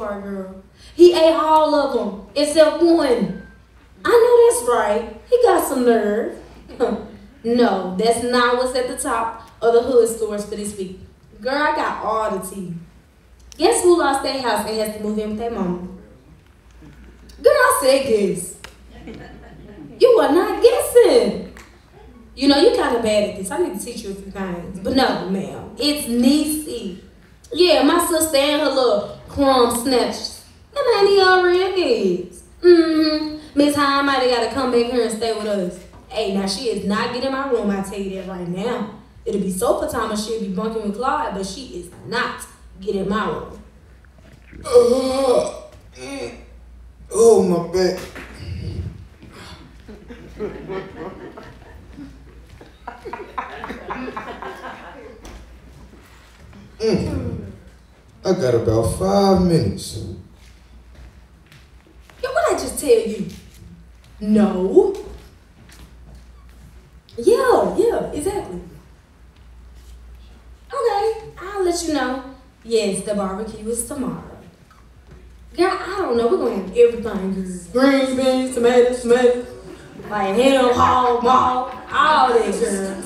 part, girl. He ate all of them, except one. I know that's right. He got some nerve. No, that's not what's at the top of the hood stores for this week. Girl, I got all the tea. Guess who lost their house and has to move in with their mama? Girl, I said guess. You are not guessing. You know, you kind of bad at this. I need to teach you a few things. But no, ma'am. It's Niecy. Yeah, my sister and her little crumb snatchers. Them ain't the real kids. Miss High might have got to come back here and stay with us. Hey, now she is not getting in my room, I tell you that right now. It'll be sofa time and she'll be bunking with Clyde, but she is not getting in my room. Oh, my back. I got about 5 minutes. Yeah, what I just tell you? No. Yeah, exactly. Okay, I'll let you know. Yes, the barbecue is tomorrow. Girl, I don't know. We're going to have everything. Greens, beans, tomatoes, like ham, hog, maul, all that, girl.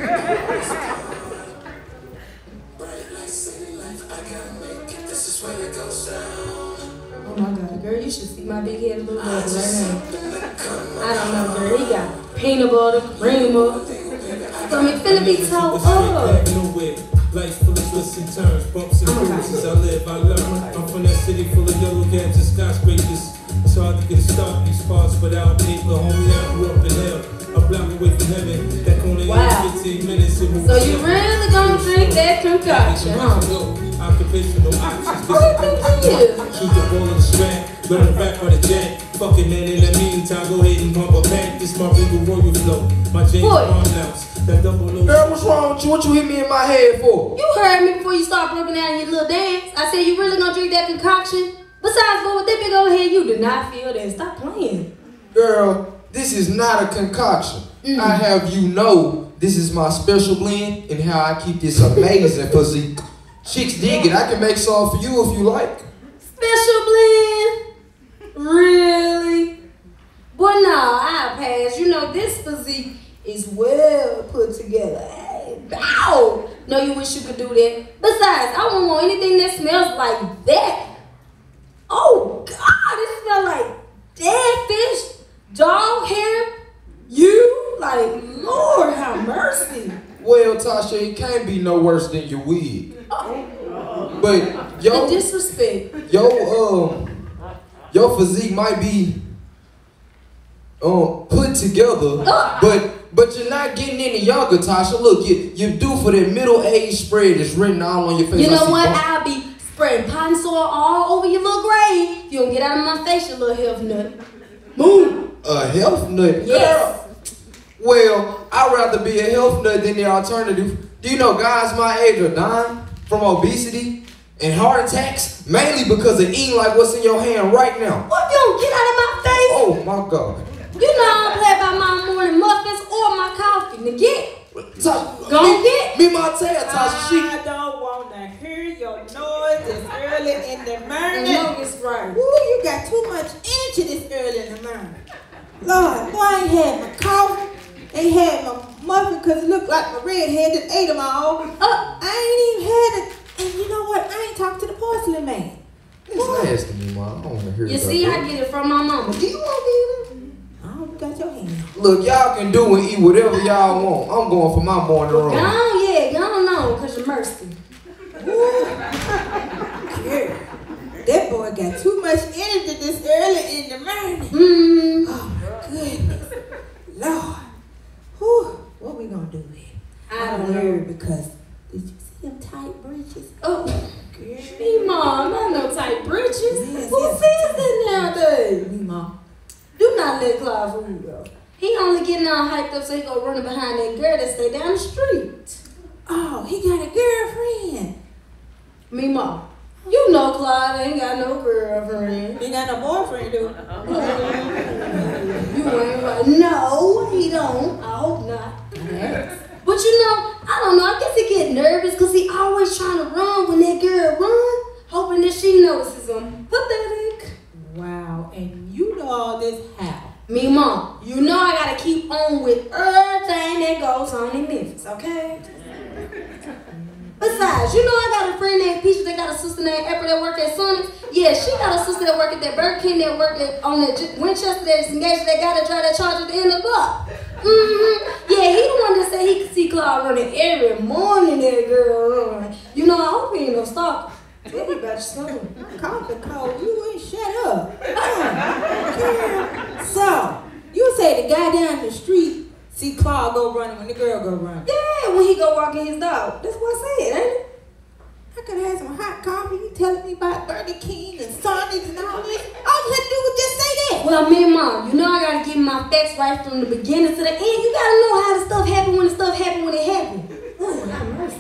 Oh my God, girl, you should see my big head little brother right now. I don't know, girl. He got peanut butter, creamer. Stomach finna be toe up. Life full of twists and turns, bumps and bruises. I live, I learn. I'm from that city full of yellow cabs and skyscrapers. It's hard to get a start in these parts without paper. Homie, I grew up in hell, a block away from heaven. That corner in 15 minutes. So you really gonna drink that concoction, huh? Occupational options. Keep the ball in the strap, learn to rap on the jack. Fucking man, in the meantime, go ahead and pump a pack. This my Regal Royal flow, my James Bond house. That double low. Girl, what's wrong with you? What you hit me in my head for? You heard me before you start breaking down your little dance. I said you really gonna drink that concoction? Besides, go with that big old head, you did not feel that. Stop playing. Girl, this is not a concoction. I have you know this is my special blend and how I keep this amazing physique. Chicks dig it. I can make some for you if you like. Special blend? Really? Boy, no, I'll pass. You know, this physique is well put together. Hey, bow! No, you wish you could do that. Besides, I won't want anything that smells like that. Oh, God, it smells like dead fish, dog hair, you, like, Lord have mercy. Well, Tasha, it can't be no worse than your wig. But, yo, the disrespect. Your physique might be put together, but you're not getting any younger, Tasha. Look, you're due for that middle-age spread that's written all on your face. You know what? I'll be spreading pine soil all over your little grave. You don't get out of my face, you little health nut. Move. A health nut? Yes. Girl. Well, I'd rather be a health nut than the alternative. Do you know guys my age are dying from obesity and heart attacks, mainly because of eating like what's in your hand right now? What, you don't get out of my face? Oh, my God. You know I don't play about my morning muffins or my coffee. Now get. Go get. MeeMaw's tail, Tasha. I don't want to hear your noise this early in the morning. You know it's right. Ooh, you got too much energy this early in the morning. Lord, boy, I ain't had my coffee. Ain't had my muffin because it looked like my redhead that ate them all. I ain't even had it. And you know what? I ain't talked to the porcelain man. It's nasty, MeeMaw. I don't want to hear You about see, that. I get it from my mama. Do you want to eat it? I don't got your hand. Look, y'all can do and eat whatever y'all want. I'm going for my morning roll. Go on, because you're mercy. Ooh. Girl, that boy got too much energy this early in the morning. Oh, my goodness. Lord. Whew. What we gonna do with it? I don't know. Because did you see them tight breeches? Oh, girl. MeeMaw, not no tight breeches. Yes, Who yes. says that nowadays? MeeMaw. Do not let Clyde fool you, though. He only getting all hyped up so he go running behind that girl that stay down the street. Oh, he got a girlfriend. MeeMaw, you know Clyde ain't got no girlfriend. He got no boyfriend, dude. You ain't right. No, he don't. I hope not. But you know, I don't know. I guess he get nervous because he always trying to run when that girl run, hoping even if she notices them. Pathetic. Wow, and you know all this how? MeeMaw, you know I gotta keep on with everything that goes on in Memphis, okay? Besides, you know I got a friend named Peach that got a sister named April that work at Sonic's. Yeah, she got a sister that work at that Barbeque that work at, on that Winchester that's engaged that got to drive that charge at the end of the block. Yeah, he the one that said he could see Claude running every morning, that girl run. You know, I hope he ain't no stalker. Tell me about your son. Coffee cold, you ain't shut up. Girl. So, you say the guy down the street see Claude go running when the girl go running. Yeah, when he go walking his dog. That's what I said, ain't it? I could have had some hot coffee. You telling me about Burger King and Sonics and all this. All you had to do was just say that. Well, MeeMaw, you know I gotta get my facts right from the beginning to the end. You gotta know how the stuff happened when the stuff happened when it happened. Oh, have mercy.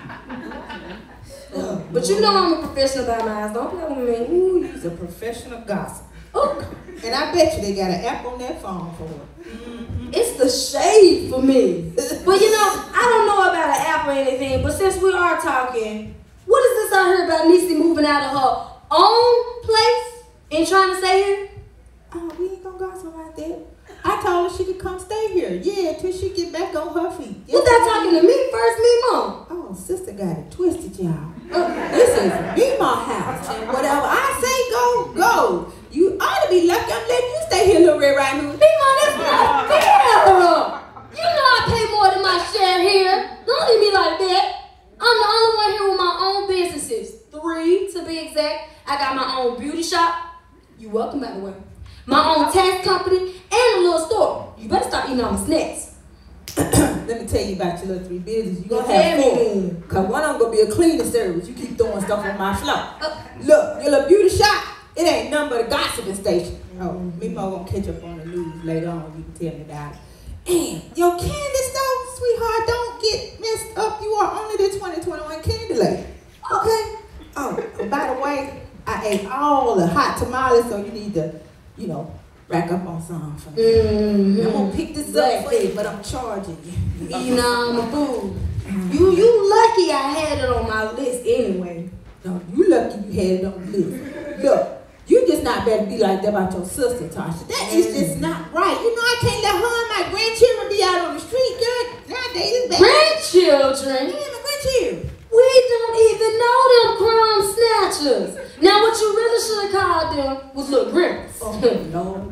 But you know I'm a professional about my eyes. Don't play with me. Ooh, you's a professional gossip. Oh. And I bet you they got an app on that phone for it. It's the shade for me. But you know, I don't know about an app or anything, but since we are talking, what is this I heard about Niecy moving out of her own place and trying to stay here? Oh, we ain't gonna gossip like that. I told her she could come stay here. Yeah, till she get back on her feet. Was that talking to me first, MeeMaw? Oh, sister got it twisted, y'all. This is MeeMaw's house, and whatever I say go. You ought to be lucky I'm letting you stay here, little Red Riding Hood. MeeMaw, that's not fair. You know I pay more than my share here. Don't leave me like that. I'm the only one here with my own businesses. 3 to be exact. I got my own beauty shop. You welcome, by the way. My own tax company and a little store. You better stop eating all my snacks. Let me tell you about your little 3 businesses. You Go gonna have 4. ahead. Cause one of them gonna be a cleaning service. You keep throwing stuff on my floor. Look, your little beauty shop, it ain't nothing but a gossiping station. Oh, MeeMaw gonna catch up on the news later on. You can tell me about it. And your candy store, sweetheart, don't get messed up. You are only the 2021 candy lady. Okay? Oh, and by the way, I ate all the hot tamales, so you need to, rack up on some for me. I'm gonna pick this up for you, but I'm charging you. You know I'm a fool. You lucky I had it on my list anyway. No, you lucky you had it on the list. Look. You just not better be like that about your sister, Tasha. That is just not right. You know I can't let her and my grandchildren be out on the street, girl. Nowadays it's bad. Grandchildren? Yeah, my grandchildren. We don't even know them crumb snatchers. Now what you really should have called them was little grimmers. Oh, no.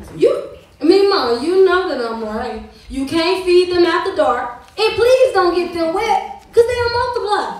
MeeMaw, you know that I'm right. You can't feed them after dark. And please don't get them wet, because they'll multiply.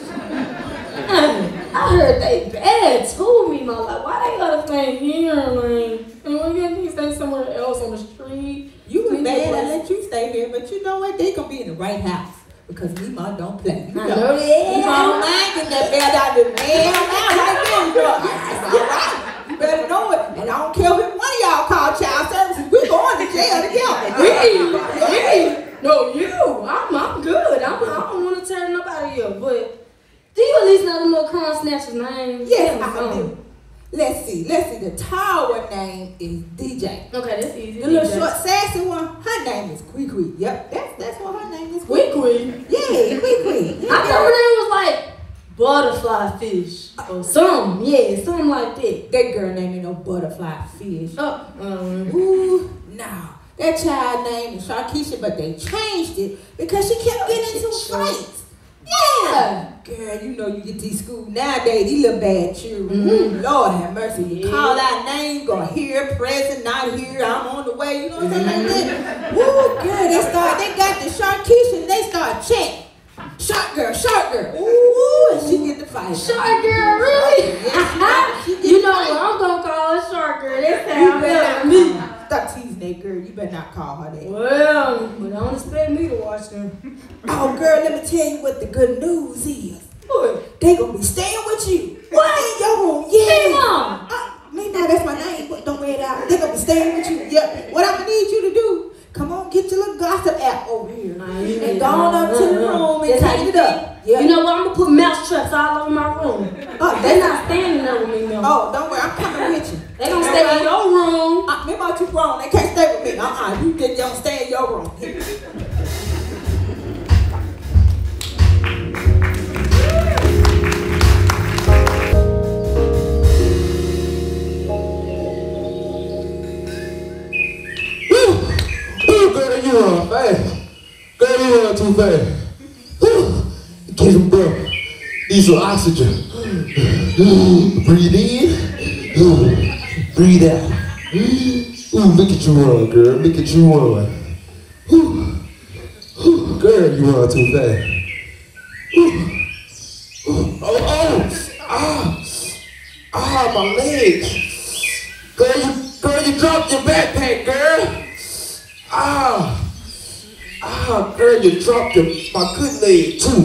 I heard they bad too, MeeMaw. Like, why they gotta stay here, man? And why can't they stay somewhere else on the street? You was bad, I let you stay here, but you know what? They gonna be in the right house. Because MeeMaw don't play. You I know that. MeeMaw don't mind getting that bad out of the man right there, girl. That's all right. You better know it. And I don't care if one of y'all call child services. We're going to jail together. No, you. I'm good. I don't want to turn nobody up, but do you at least know the little crumb snatcher's name? Yes, I do. Let's see. The tower name is DJ. Okay, that's easy. The little short, sassy one, her name is Quee. Yep, that's what her name is. Quee. Yeah, Quee. Yeah, I thought her name was like butterfly fish or something. Yeah, something like that. That girl name ain't no butterfly fish. Oh, Ooh, no. That child name is Sharkeisha, but they changed it because she kept getting into fights. Yeah. Girl, you know you get these schools nowadays, these little bad children. Lord have mercy. You call out names, go here, present, not here, I'm on the way, you know what I'm saying? Like that. Woo, girl, they got the Sharkeisha and they start chanting. Shark girl. Ooh, and she get the fight. Shark girl, really? Yes, you know what I'm gonna call her Shark girl. That sounds better than me. Stop teasing that girl. You better not call her that. Well, but don't expect me to watch them. Oh, girl, let me tell you what the good news is. What? They gonna be staying with you. What? In your room, yeah. MeeMaw. MeeMaw, that's my name, but don't wear it out. They gonna be staying with you. Yep. What I'm gonna need you to do, come on, get your little gossip app over here. And go on up to the room and tighten it up. Yep. You know what? I'm gonna put mouse traps all over my room. They're not standing there with me no. Oh, don't worry, I'm coming with you. They gonna stay in your room. MeeMaw too grown. They can't stay with me. You just don't stay in your room. too fast. Get him, bro. Need some oxygen. Breathe in. Breathe out. Ooh, look at you run, girl. Look at you run. Girl, you run too fast. My legs. Girl, you dropped your backpack, girl. Girl, you dropped my good leg too.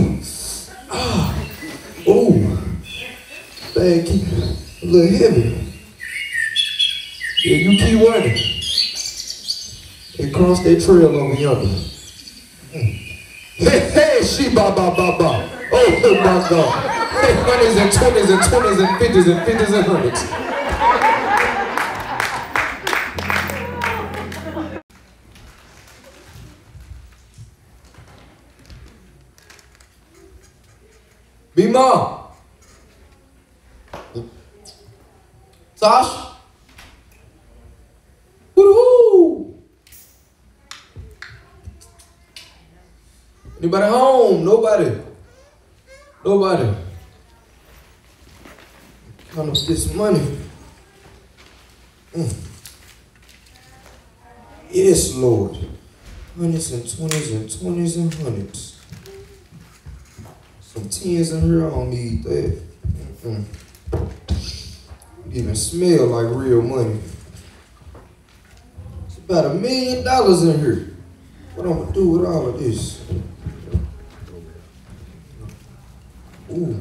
Ooh, man, keep a little heavy. Yeah, you keep running and cross that trail over yonder. Hey, she ba. Oh my God. Hey, 20s and 20s and 20s and 50s and 50s and 100s. MeeMaw. Tosh. Woo-hoo. Anybody home? Nobody. Count up this money. Yes, Lord. 100s and 20s and 20s and 100s. Some 10s in here, I don't need that. Even smell like real money. It's about $1 million in here. What I'm gonna do with all of this? Ooh.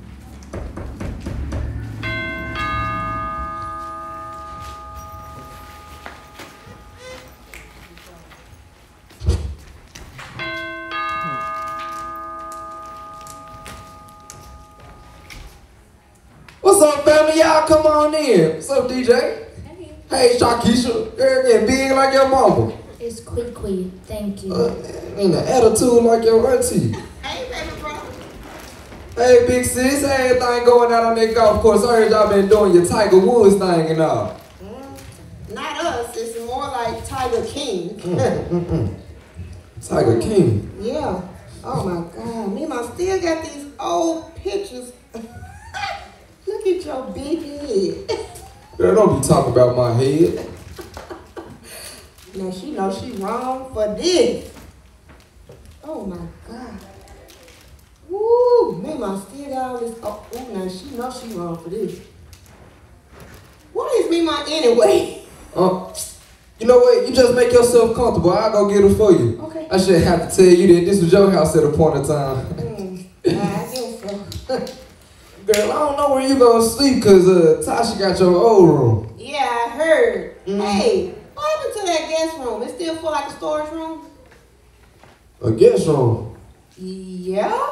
What's up, family? Y'all come on in. What's up, DJ? Hey, Shakisha. Girl, getting big like your mama. It's quick. Thank you. And the attitude like your auntie. Hey, baby bro. Hey, big sis. Hey, everything going out on that golf course. I heard y'all been doing your Tiger Woods thing and all. Not us. It's more like Tiger King. Tiger King. Yeah. Oh my God. MeeMaw's still got these old pictures. Look at your big head. Girl, don't be talking about my head. Now she knows she wrong for this. Oh my God. Woo, MeeMaw still got all this. Oh, now she knows she wrong for this. What is MeeMaw anyway? You know what? You just make yourself comfortable. I'll go get her for you. Okay. I should have to tell you that this was your house at a point in time. I guess so. Girl, I don't know where you gonna sleep because Tasha got your old room. Yeah, I heard. Hey, what happened to that guest room? It still feel like a storage room? A guest room? Yeah?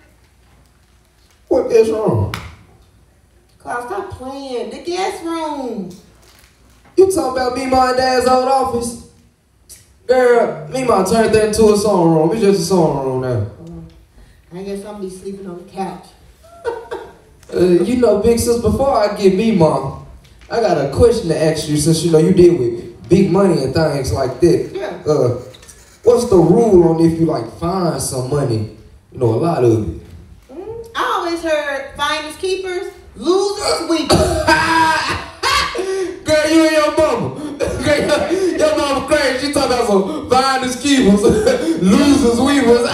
What guest room? Cause stop playing. The guest room. You talking about MeeMaw and Dad's old office? Girl, MeeMaw turned that into a song room. It's just a song room now. I guess I'm be sleeping on the couch. You know, big sis, before I get MeeMaw, I got a question to ask you since you know you deal with big money and things like that. Yeah. What's the rule on if you like find some money? You know, a lot of it. I always heard finders keepers, losers weepers. Girl, you and your mama. Girl, your mama crazy. She talking about some finders keepers, losers weepers.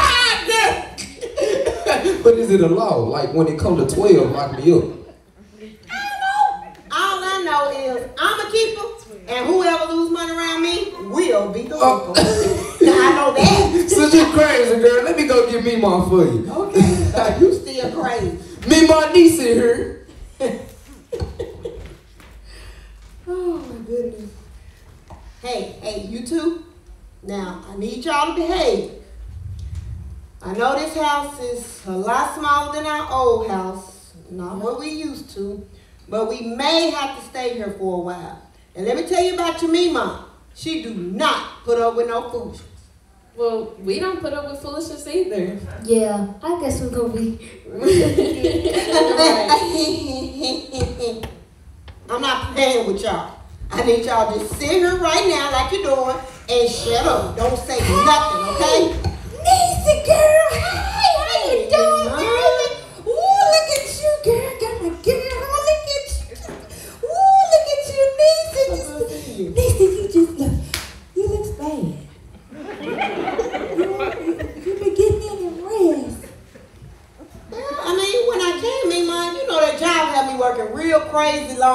But is it a law? Like when it comes to 12, lock me up. I don't know. All I know is I'm a keeper, and whoever lose money around me will be the weeper. Now I know that. Since you crazy, girl, let me go get MeeMaw for you. Okay, you still crazy. MeeMaw niece in here. Oh my goodness. Hey, you two. Now I need y'all to behave. I know this house is a lot smaller than our old house, not what we used to, but we may have to stay here for a while. And let me tell you about your MeeMaw. She do not put up with no foolishness. Well, we don't put up with foolishness either. Yeah, I guess we're gonna be. I'm not playing with y'all. I need y'all to sit here right now like you're doing and shut up. Don't say nothing, okay?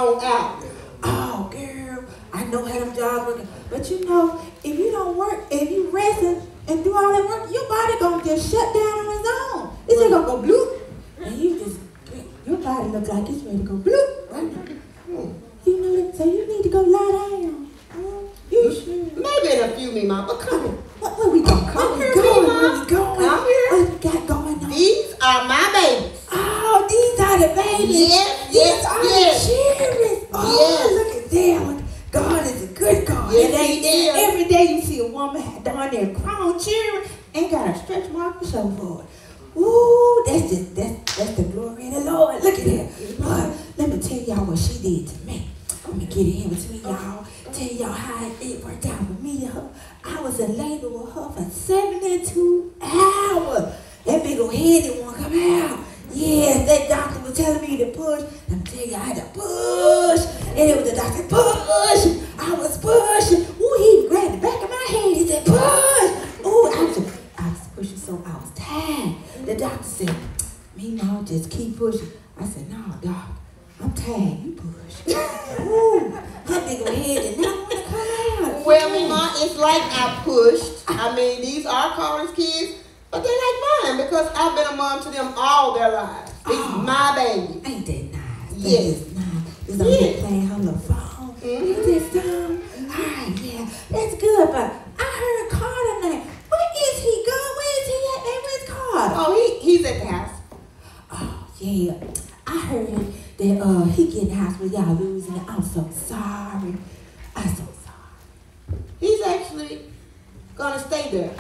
on out. Oh, girl, I know how them jobs work. But you know, if you don't work, if you resting and do all that work, your body gonna just shut down on its own. It's just gonna go bloop. And you just, your body look like it's ready to go bloop right now. You know that, so you need to go lie down. You sure? Maybe in a few, MeeMaw, but come here. Where we going? Come here, MeeMaw. Come here. What you got going on? These are my babies. Oh, these are the babies. Yes, These are yes. the children. Oh, Yes. look at them. God is a good God. Yes, It ain't he is. every day you see a woman down there grown children ain't got a stretch mark to show for it. Ooh, that's the glory of the Lord. Look at that. Let me tell y'all what she did to me. Let me get in between y'all. Tell y'all how it worked out with me and her. I was in labor with her for 72 hours. That big old head didn't want to come out. Yes, that doctor was telling me to push. Let me tell you, I had to push. And it was the doctor, push. I was pushing. Ooh, he grabbed the back of my head. He said, push. Ooh, I was pushing so I was tired. The doctor said, MeeMaw, just keep pushing. I said, no, doc, I'm tired. You push. Ooh, her big old head did not want to come out. Well, MeeMaw, it's like I pushed. I mean, these are Carter's kids, but they like mine because I've been a mom to them all their lives. These my baby. Ain't that nice? Yes. That is nice. It's on there playing her little phone. Ain't that something? Alright, yeah, that's good, but I heard Carter name. Where is he going? Where is he at? Where's Carter? Oh, he's at the house. Oh, yeah. I heard that he get in the house with y'all losing it. I'm so sorry. I'm so sorry. He's actually gonna stay there.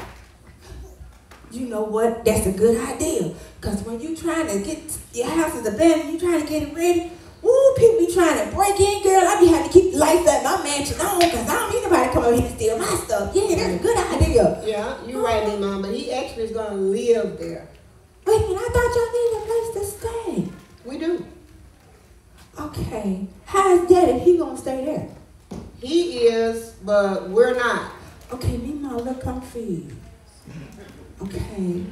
You know what? That's a good idea. Because when you trying to get your house is abandoned, you trying to get it ready, ooh, people be trying to break in, girl. I be having to keep the lights at my mansion on because I don't need nobody to come over here and steal my stuff. Yeah, that's a good idea. Yeah, you're right, MeeMaw, but he actually is gonna live there. Wait a minute, I thought y'all needed a place to stay. We do. Okay. How is that if he gonna stay there? He is, but we're not. Okay, MeeMaw, look confused. Okay.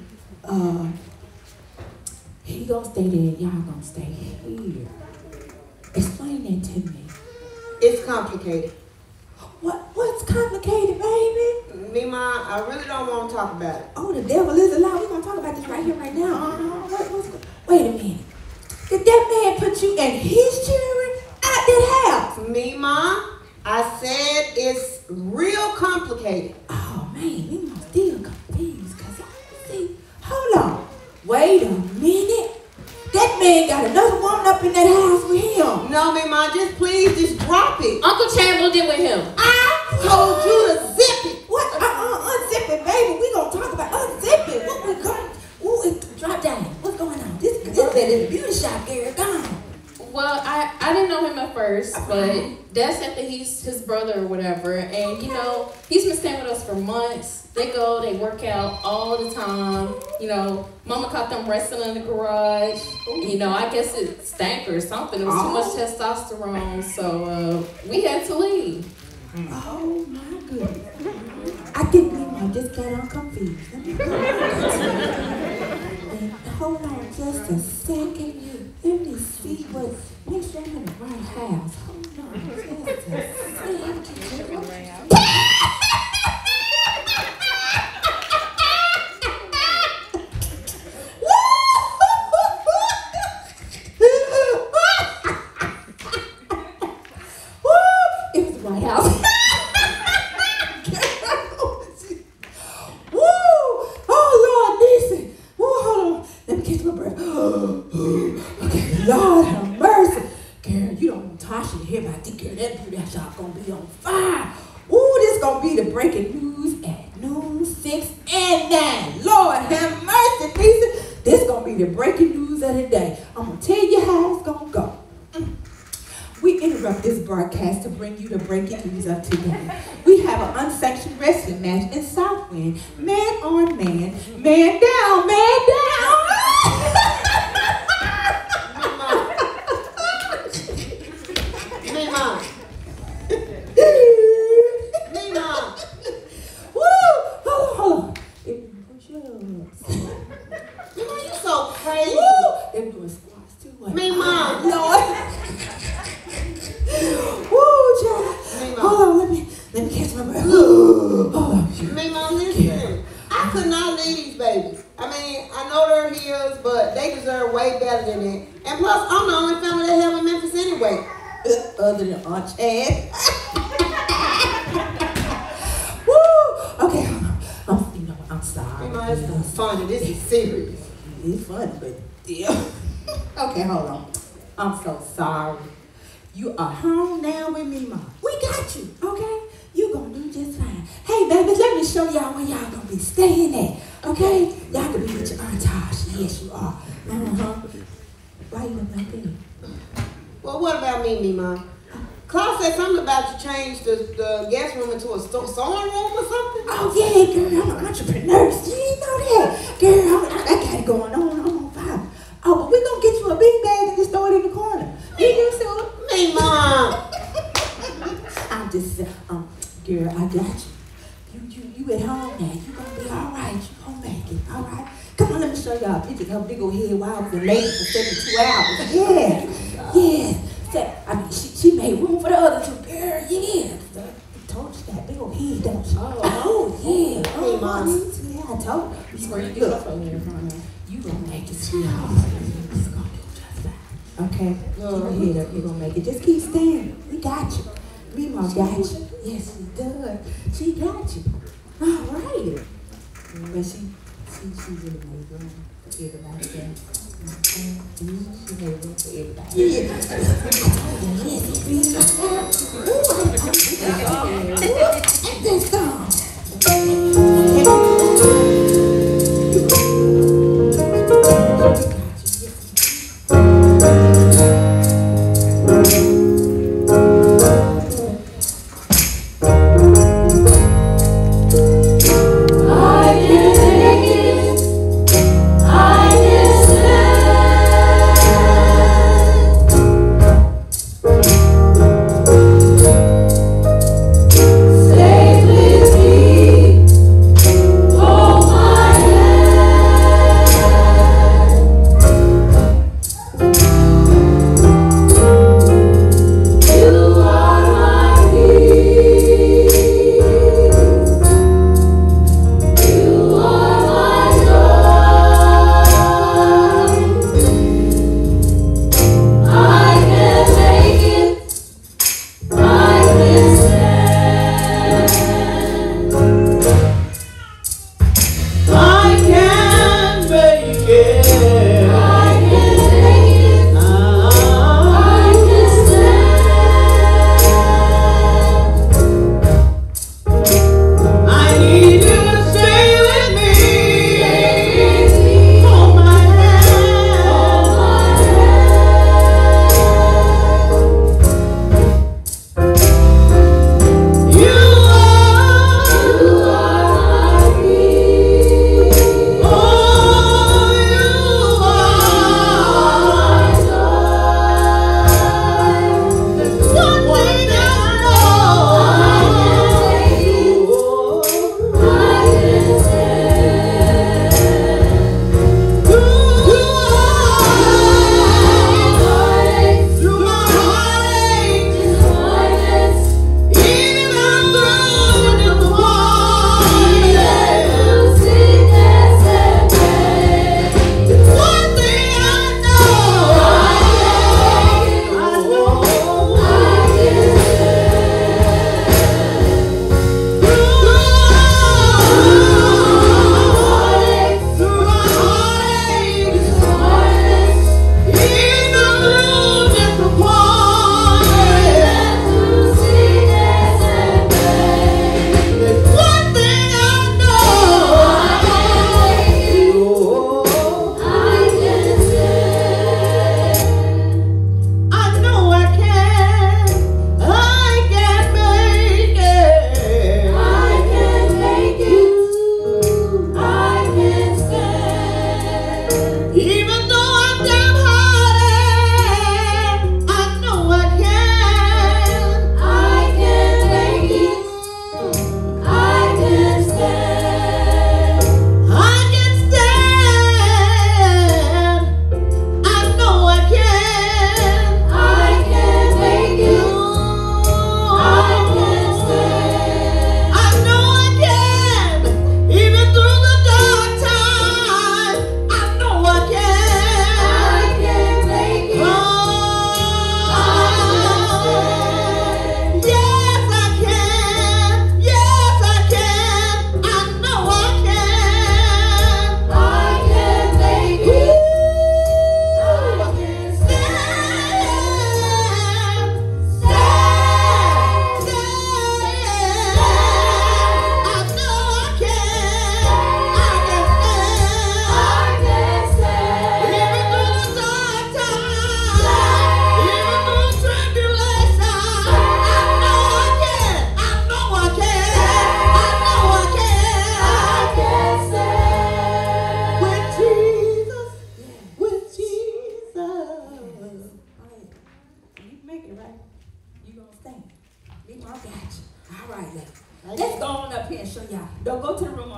He gonna stay there, y'all gonna stay here. Explain that to me. It's complicated. What's complicated, baby? MeeMaw, I really don't want to talk about it. Oh, the devil is alive. We're gonna talk about this right here, right now. Wait a minute. Did that man put you and his children out that house? MeeMaw, I said it's real complicated. Oh man, we must still confused because I see. Hold on. Wait a minute. That man got another woman up in that house with him. No, MeeMaw, just drop it. Uncle Chad moved in with him. I told you to zip it. What? Unzip it, baby. We gonna talk about unzip it. What we going? Ooh, drop down. What's going on? This is a beauty shop, Gary. Gone. Well, I didn't know him at first, but Dad said that he's his brother or whatever. And, you know, he's been staying with us for months. They go, they work out all the time. You know, Mama caught them wrestling in the garage. You know, I guess it stank or something. It was too much testosterone. So we had to leave. Oh, my goodness. I think we just got all confused. And hold on just a second. Let me see what. Make sure I'm in the right house. Hold on just a second. It was the right house. Lord have mercy. Girl, you don't want Tasha to hear about this. Girl, that beauty shop gonna be on fire. Ooh, this gonna be the breaking news at noon, 6 and 9. Lord have mercy, Lisa. This gonna be the breaking news of the day. I'm gonna tell you how it's gonna go. We interrupt this broadcast to bring you the breaking news of today. We have an unsanctioned wrestling match in Southwind. Man on man, man down, man down. I could not leave these babies. I mean, I know they're his, but they deserve way better than that. And plus, I'm the only family they have in Memphis anyway. Other than Aunt Chad. Woo! Okay, hold on. I'm sorry. It's not funny. This is serious. It's funny, but yeah. Okay, hold on. I'm so sorry. You are home now with me, Mom. We got you, okay? You gonna do just fine. Hey, babies, let me show y'all where y'all gonna be staying at, okay? Y'all can be with your Aunt Tasha. Yes, you are. Why you look like that? Well, what about me, Mom? Claude said something about you changed the guest room into a sewing room or something. Oh, yeah, girl, I'm an entrepreneur. You didn't know that. Girl, I got it going on. I'm on fire. Oh, but we're going to get you a big bag and just throw it in the corner. You see Me, Mom. I'm just, girl, I got you. You at home now. You going to be all right. You going to make it, all right? Come on, let me show y'all pictures of her big old head while I was late for 72 hours. Yeah. I mean, she made room for the other two. Girl, yeah. I told you that big old head, don't you? Oh, yeah. Hey, Mom. Yeah, I told you. Where you get up over there from? You gonna make it, sweetheart. It's gonna do just fine. Okay? Keep your head up. You're gonna make it. Just keep standing. We got you. MeeMaw's got you. Yes, she does. She got you. All right. But she's really made room for everybody else. She made room for everybody. Yeah. Let's go. Say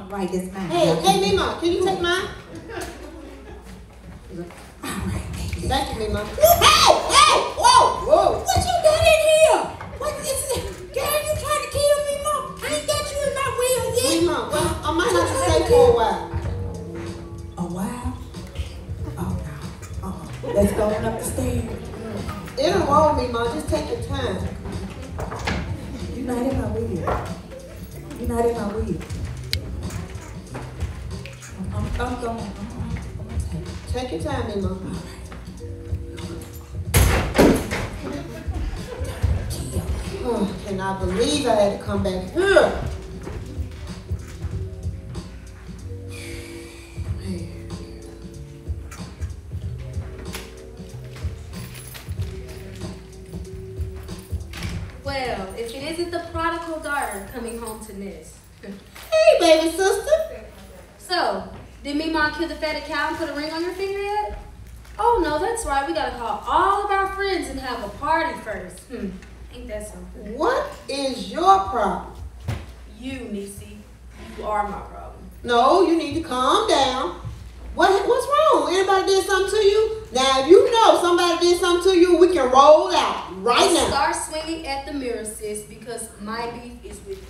Right, that's mine. Hey, MeeMaw, can you take mine? All right, baby. Thank you, MeeMaw. Hey, whoa. What you got in here? What is it? Girl, you trying to kill me, Mom? I ain't got you in my wheel yet. MeeMaw, well, I might have to stay for a while. A while? Oh, no. Let's go on up the stairs. It don't wrong, MeeMaw. Just take your time. You're not in my wheel. You're not in my wheel. I'm going. Take your time, MeeMaw. Oh, cannot believe I had to come back here. Well, if it isn't the prodigal daughter coming home to Ness. Hey, baby sister. So, did MeeMaw kill the fatted cow and put a ring on your finger yet? Oh no, that's right. We gotta call all of our friends and have a party first. Ain't that something? What is your problem? You, Niecy. You are my problem. No, you need to calm down. What's wrong? Anybody did something to you? Now, if you know somebody did something to you, we can roll out right now. Start swinging at the mirror, sis, because my beef is with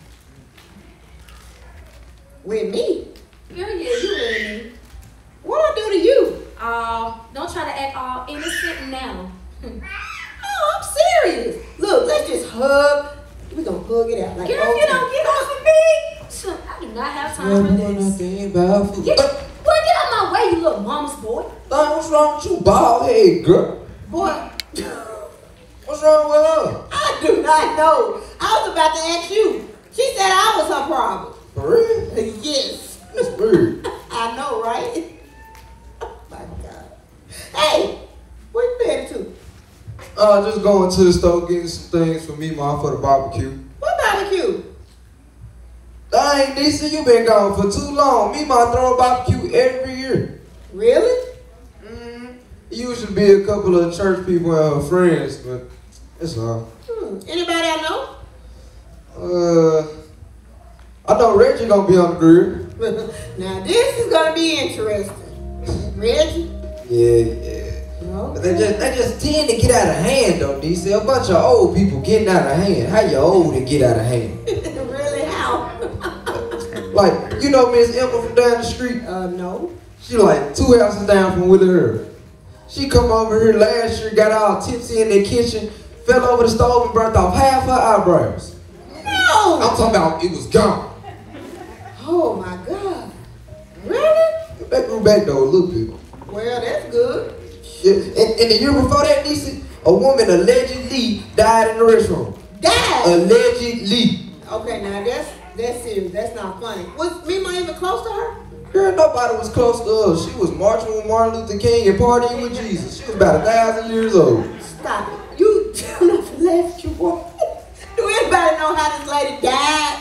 you. With me? Girl, yeah, you with me. What I do to you? Don't try to act all innocent now. Oh, I'm serious. Look, let's just hug. We're gonna hug it out like Girl, old you don't times. get off of me. I do not have time for this. Get out my way, you little mama's boy. What's wrong with you, bald head girl? Boy, What's wrong with her? I do not know. I was about to ask you. She said I was her problem. For real? Yes. That's weird. I know, right? Oh my God. Hey, where you headed to? Just going to the store getting some things for MeeMaw for the barbecue. What barbecue? Dang, DC, you been gone for too long. MeeMaw throw a barbecue every year. Really? It usually be a couple of church people and her friends, but it's all. Anybody I know? I know Ratchet gonna be on the grill. Now this is gonna be interesting. Reggie? Yeah. Okay. They just tend to get out of hand though, DC. A bunch of old people getting out of hand. How you old and get out of hand? Really? How? Like, you know Miss Emma from down the street? No. She like 2 houses down from Willie Earl. She come over here last year, got all tipsy in the kitchen, fell over the stove and burnt off half her eyebrows. No! I'm talking about it was gone. Oh my God. Really? That grew back though a little bit. Well, that's good. Yeah. And the year before that, Niecy, a woman allegedly died in the restroom. Died? Allegedly. Okay, now that's serious. That's not funny. Was MeeMaw even close to her? Girl, nobody was close to her. She was marching with Martin Luther King and partying with Jesus. She was about 1,000 years old. Stop it. You tell not to laugh at you, boy. Do anybody know how this lady died?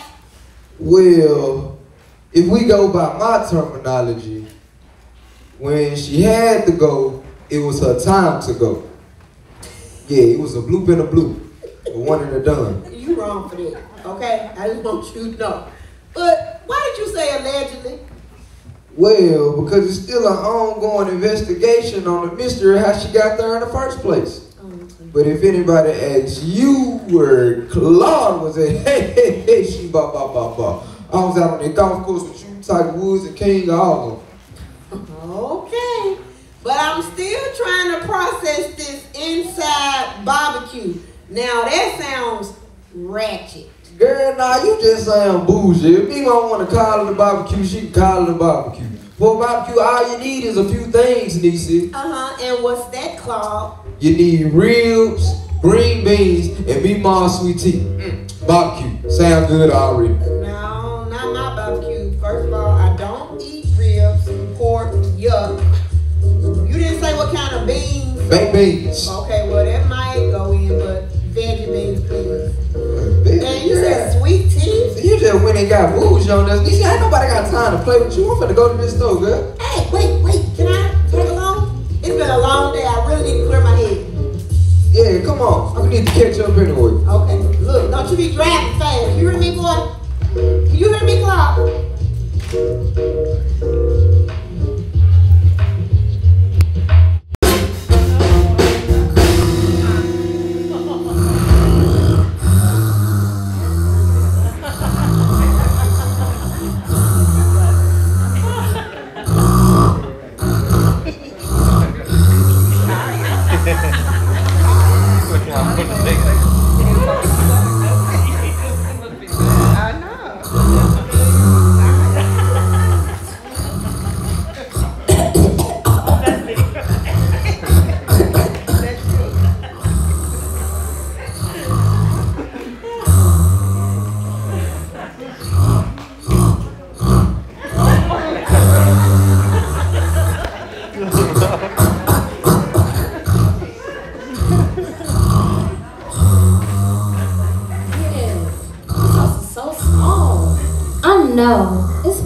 Well, if we go by my terminology, when she had to go, it was her time to go. Yeah, it was a bloop and a bloop. A one and a done. You wrong for that, okay? I just want you to know. But why did you say allegedly? Well, because it's still an ongoing investigation on the mystery of how she got there in the first place. But if anybody asks you where Claude was at, hey, she ba. I was out on the golf course with you, Tiger Woods, and King, all of them. Okay. But I'm still trying to process this inside barbecue. Now that sounds ratchet. Girl, nah, you just saying bullshit. If MeeMaw want to call it a barbecue, she can call it a barbecue. For a barbecue, all you need is a few things, Niecy. And what's that, Claude? You need ribs, green beans, and MeeMaw's sweet tea. Barbecue. Sound good already. No, not my barbecue. First of all, I don't eat ribs, pork, yuck. You didn't say what kind of beans. Baked beans. Okay, well that might go in, but veggie beans, please. And you said sweet tea? You just went and got booze on us. Niecy, ain't nobody got time to play with you. I'm finna go to this store, girl. Hey, wait. Can I tag along? It's been a long day. I really need to clear my head. Yeah, come on. I need to catch up anyway. Okay, look, don't you be driving fast. You hear me, boy? Can you hear me, Clark?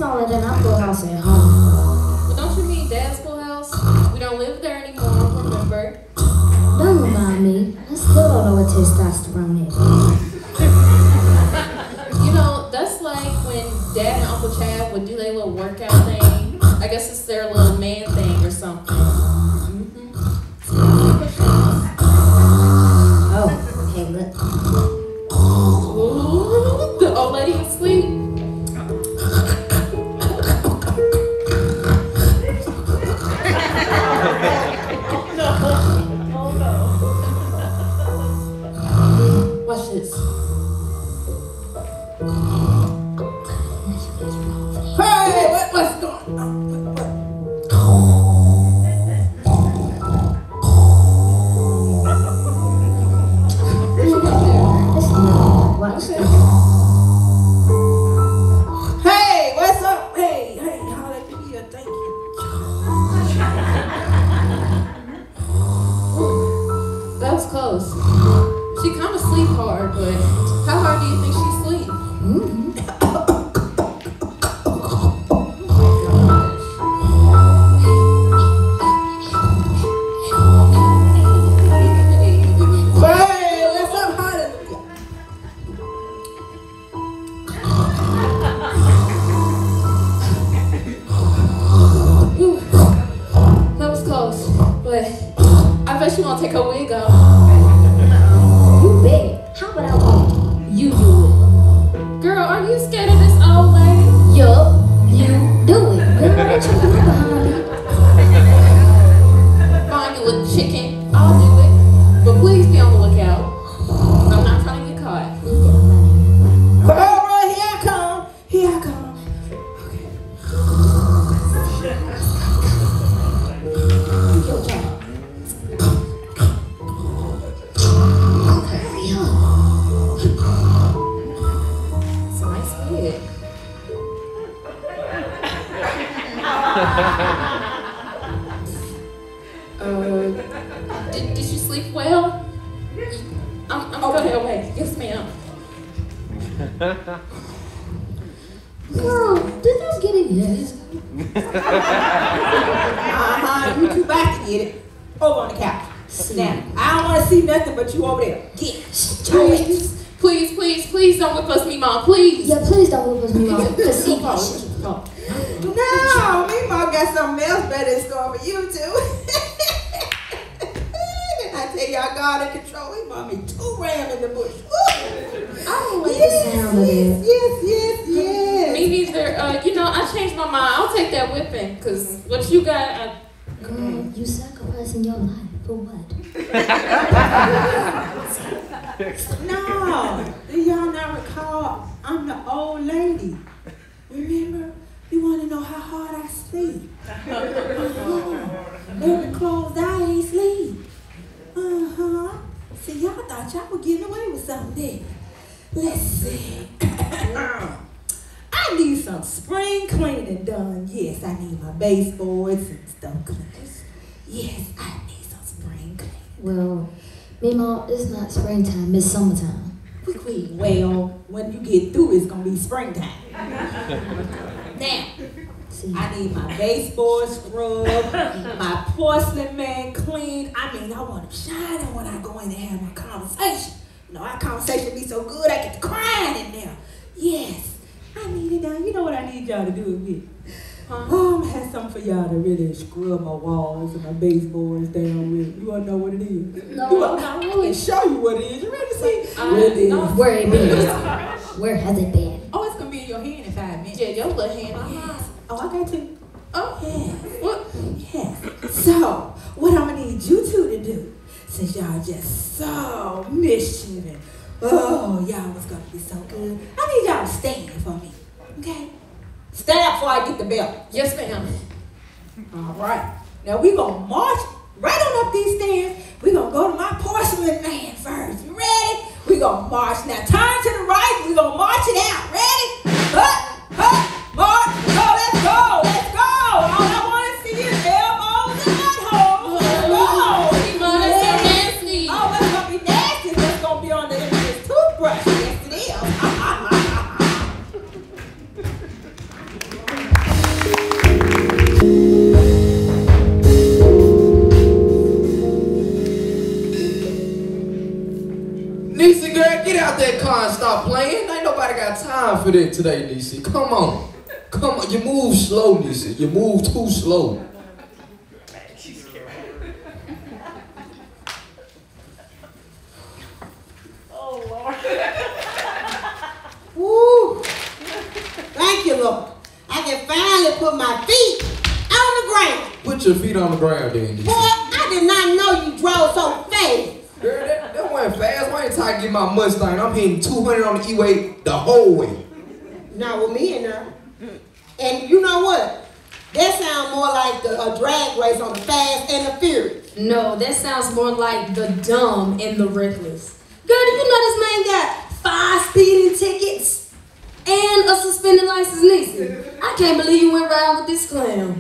smaller than our pool house at home. Well, don't you mean Dad's pool house? We don't live there anymore, remember? Don't remind me. I still don't know what testosterone is. You know, that's like when Dad and Uncle Chad would do their little workout thing. I guess it's their little man thing or something. Oh, hey, look. Ooh, the old lady asleep. Watch this. Hey, what's going on? Hey, what's up? Hey, hallelujah, thank you. That was close. She kind of sleep hard, but how hard do you think she sleep? Hey, what's up, hallelujah? Ooh, that was close, but I bet she won't take her wig off. You big. How about I walk? You do Girl, are you scared of this old lady? it. Yup, you do it. Girl, what you got behind me? Fine, you little chicken. I'll do it. But please be on the lookout. I'm not trying to get caught. All right, here I come. Here I come. Your job. It's a nice wig. Did you sleep well? I'm going away. Yes, ma'am. Girl, did you get it yet? You too back to get it. Over on the couch. Now, I don't want to see nothing but you over there. Get it. Please don't whip us, MeeMaw, please. Yeah, please don't whip us, MeeMaw. Cause see, No, MeeMaw got something else better in store for you too. Did I tell y'all God in control? He bought me 2 rams in the bush. I don't like the sound of it. Yes. Me neither. You know, I changed my mind. I'll take that whipping, because what you got, Girl, you sacrificing your life for what? No, do y'all not recall? I'm the old lady. Remember? You want to know how hard I sleep? Every closed eye ain't sleep. See, y'all thought y'all were getting away with something there. Let's see. I need some spring cleaning done. Yes, I need my baseboards and stuff cleaned. Yes, I need some spring cleaning. Well, MeeMaw, it's not springtime, it's summertime. Well, when you get through, it's gonna be springtime. Now, See, I need my baseboard scrubbed, my porcelain man cleaned. I mean, I want them shining when I go in and have my conversation. You know, our conversation be so good, I get to crying in there. Yes, I need it done. You know what I need y'all to do with me? I'm gonna have something for y'all to really scrub my walls and my baseboards down with. You wanna know what it is? No, I can show you what it is. You ready to see? What it is? where it been? Where has it been? Oh, it's gonna be in your hand in 5 minutes. yeah, your little hand. Yes. Oh, I got you. Oh, Yes. what? Yes. So, what I'm gonna need you two to do, since y'all just so mischievous, y'all was gonna be so good. I need y'all to stand for me, okay? Stand up before I get the belt. Yes, ma'am. All right. Now we gonna march right on up these stairs. We gonna go to my porcelain man first. You ready? We gonna march. Now turn to the right. We gonna march it out. Ready? March. Go. Let's go. Let's go. All I wanna see is elbows and buttholes. Let's go. MeeMaw, that's so nasty. Oh, it's gonna be nasty. It's gonna be on the end of this toothbrush. Yes, it is. stop playing. Ain't nobody got time for that today, Niecy. Come on. Come on. You move slow, Niecy. You move too slow. Oh, Lord. Woo. Thank you, Lord. I can finally put my feet on the ground. Put your feet on the ground, then, Niecy. Boy, I did not know you drove so fast. Girl, that went fast. Why ain't time to get my Mustang? I'm hitting 200 on the E-way the whole way. Not with me in there. And you know what? That sounds more like a drag race on the Fast and the Furious. No, that sounds more like the dumb and the reckless. Girl, do you know this man got 5 speeding tickets and a suspended license, Niecy? I can't believe you went riding with this clown.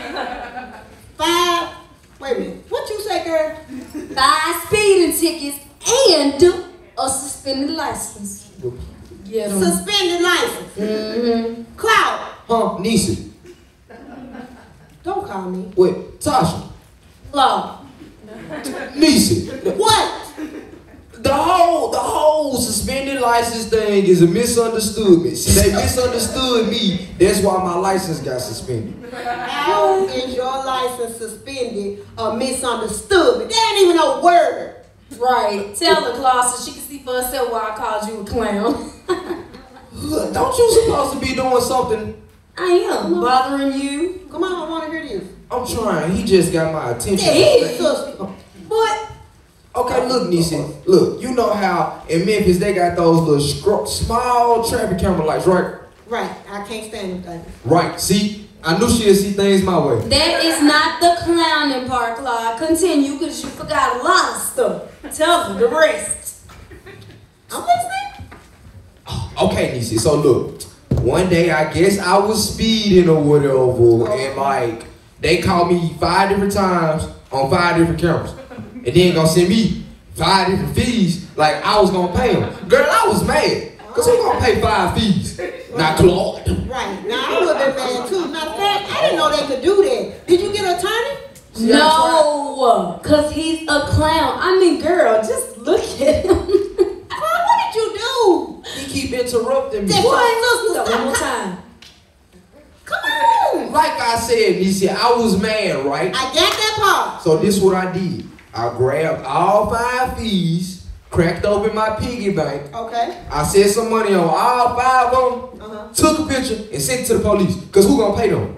5? Wait a minute. What you say, girl? 5 speeding tickets and a suspended license. Get 'em. Suspended license. Mm-hmm. Cloud. Huh, Niecy? Don't call me. Wait, Tasha. Law. Niecy. What? The whole suspended license thing is a misunderstood me. See, they misunderstood me. That's why my license got suspended. How is your license suspended or misunderstood? That ain't even a word. Right. Tell her, Claus, so she can see for herself why I called you a clown. Don't you supposed to be doing something? I am. Bothering you? Come on, I want to hear this. I'm trying. He just got my attention. What? Okay, look, Niecy. Look, you know how in Memphis they got those little small traffic camera lights, right? Right. I can't stand them things. Right. See? I knew she'd see things my way. That is not the clowning part, Claude. Continue, because you forgot a lot of stuff. Tell her the rest. I'm listening. Okay, Niecy. So look, one day I guess I was speeding or whatever, and like they called me 5 different times on 5 different cameras, and then gonna send me 5 different fees. Like I was gonna pay them. Girl, I was mad, cause who gonna pay 5 fees? Not Claude. Right. Now I would have been mad too. Matter of fact, I didn't know they could do that. Did you get an attorney? No, because he's a clown. I mean, girl, just look at him. What did you do? He keep interrupting me. That's One more time. Come on. Like I said, Niecy, I was mad, right? I got that part. So this is what I did. I grabbed all 5 fees, cracked open my piggy bank. Okay. I set some money on all 5 of them, took a picture, and sent it to the police. Cause who gonna pay them?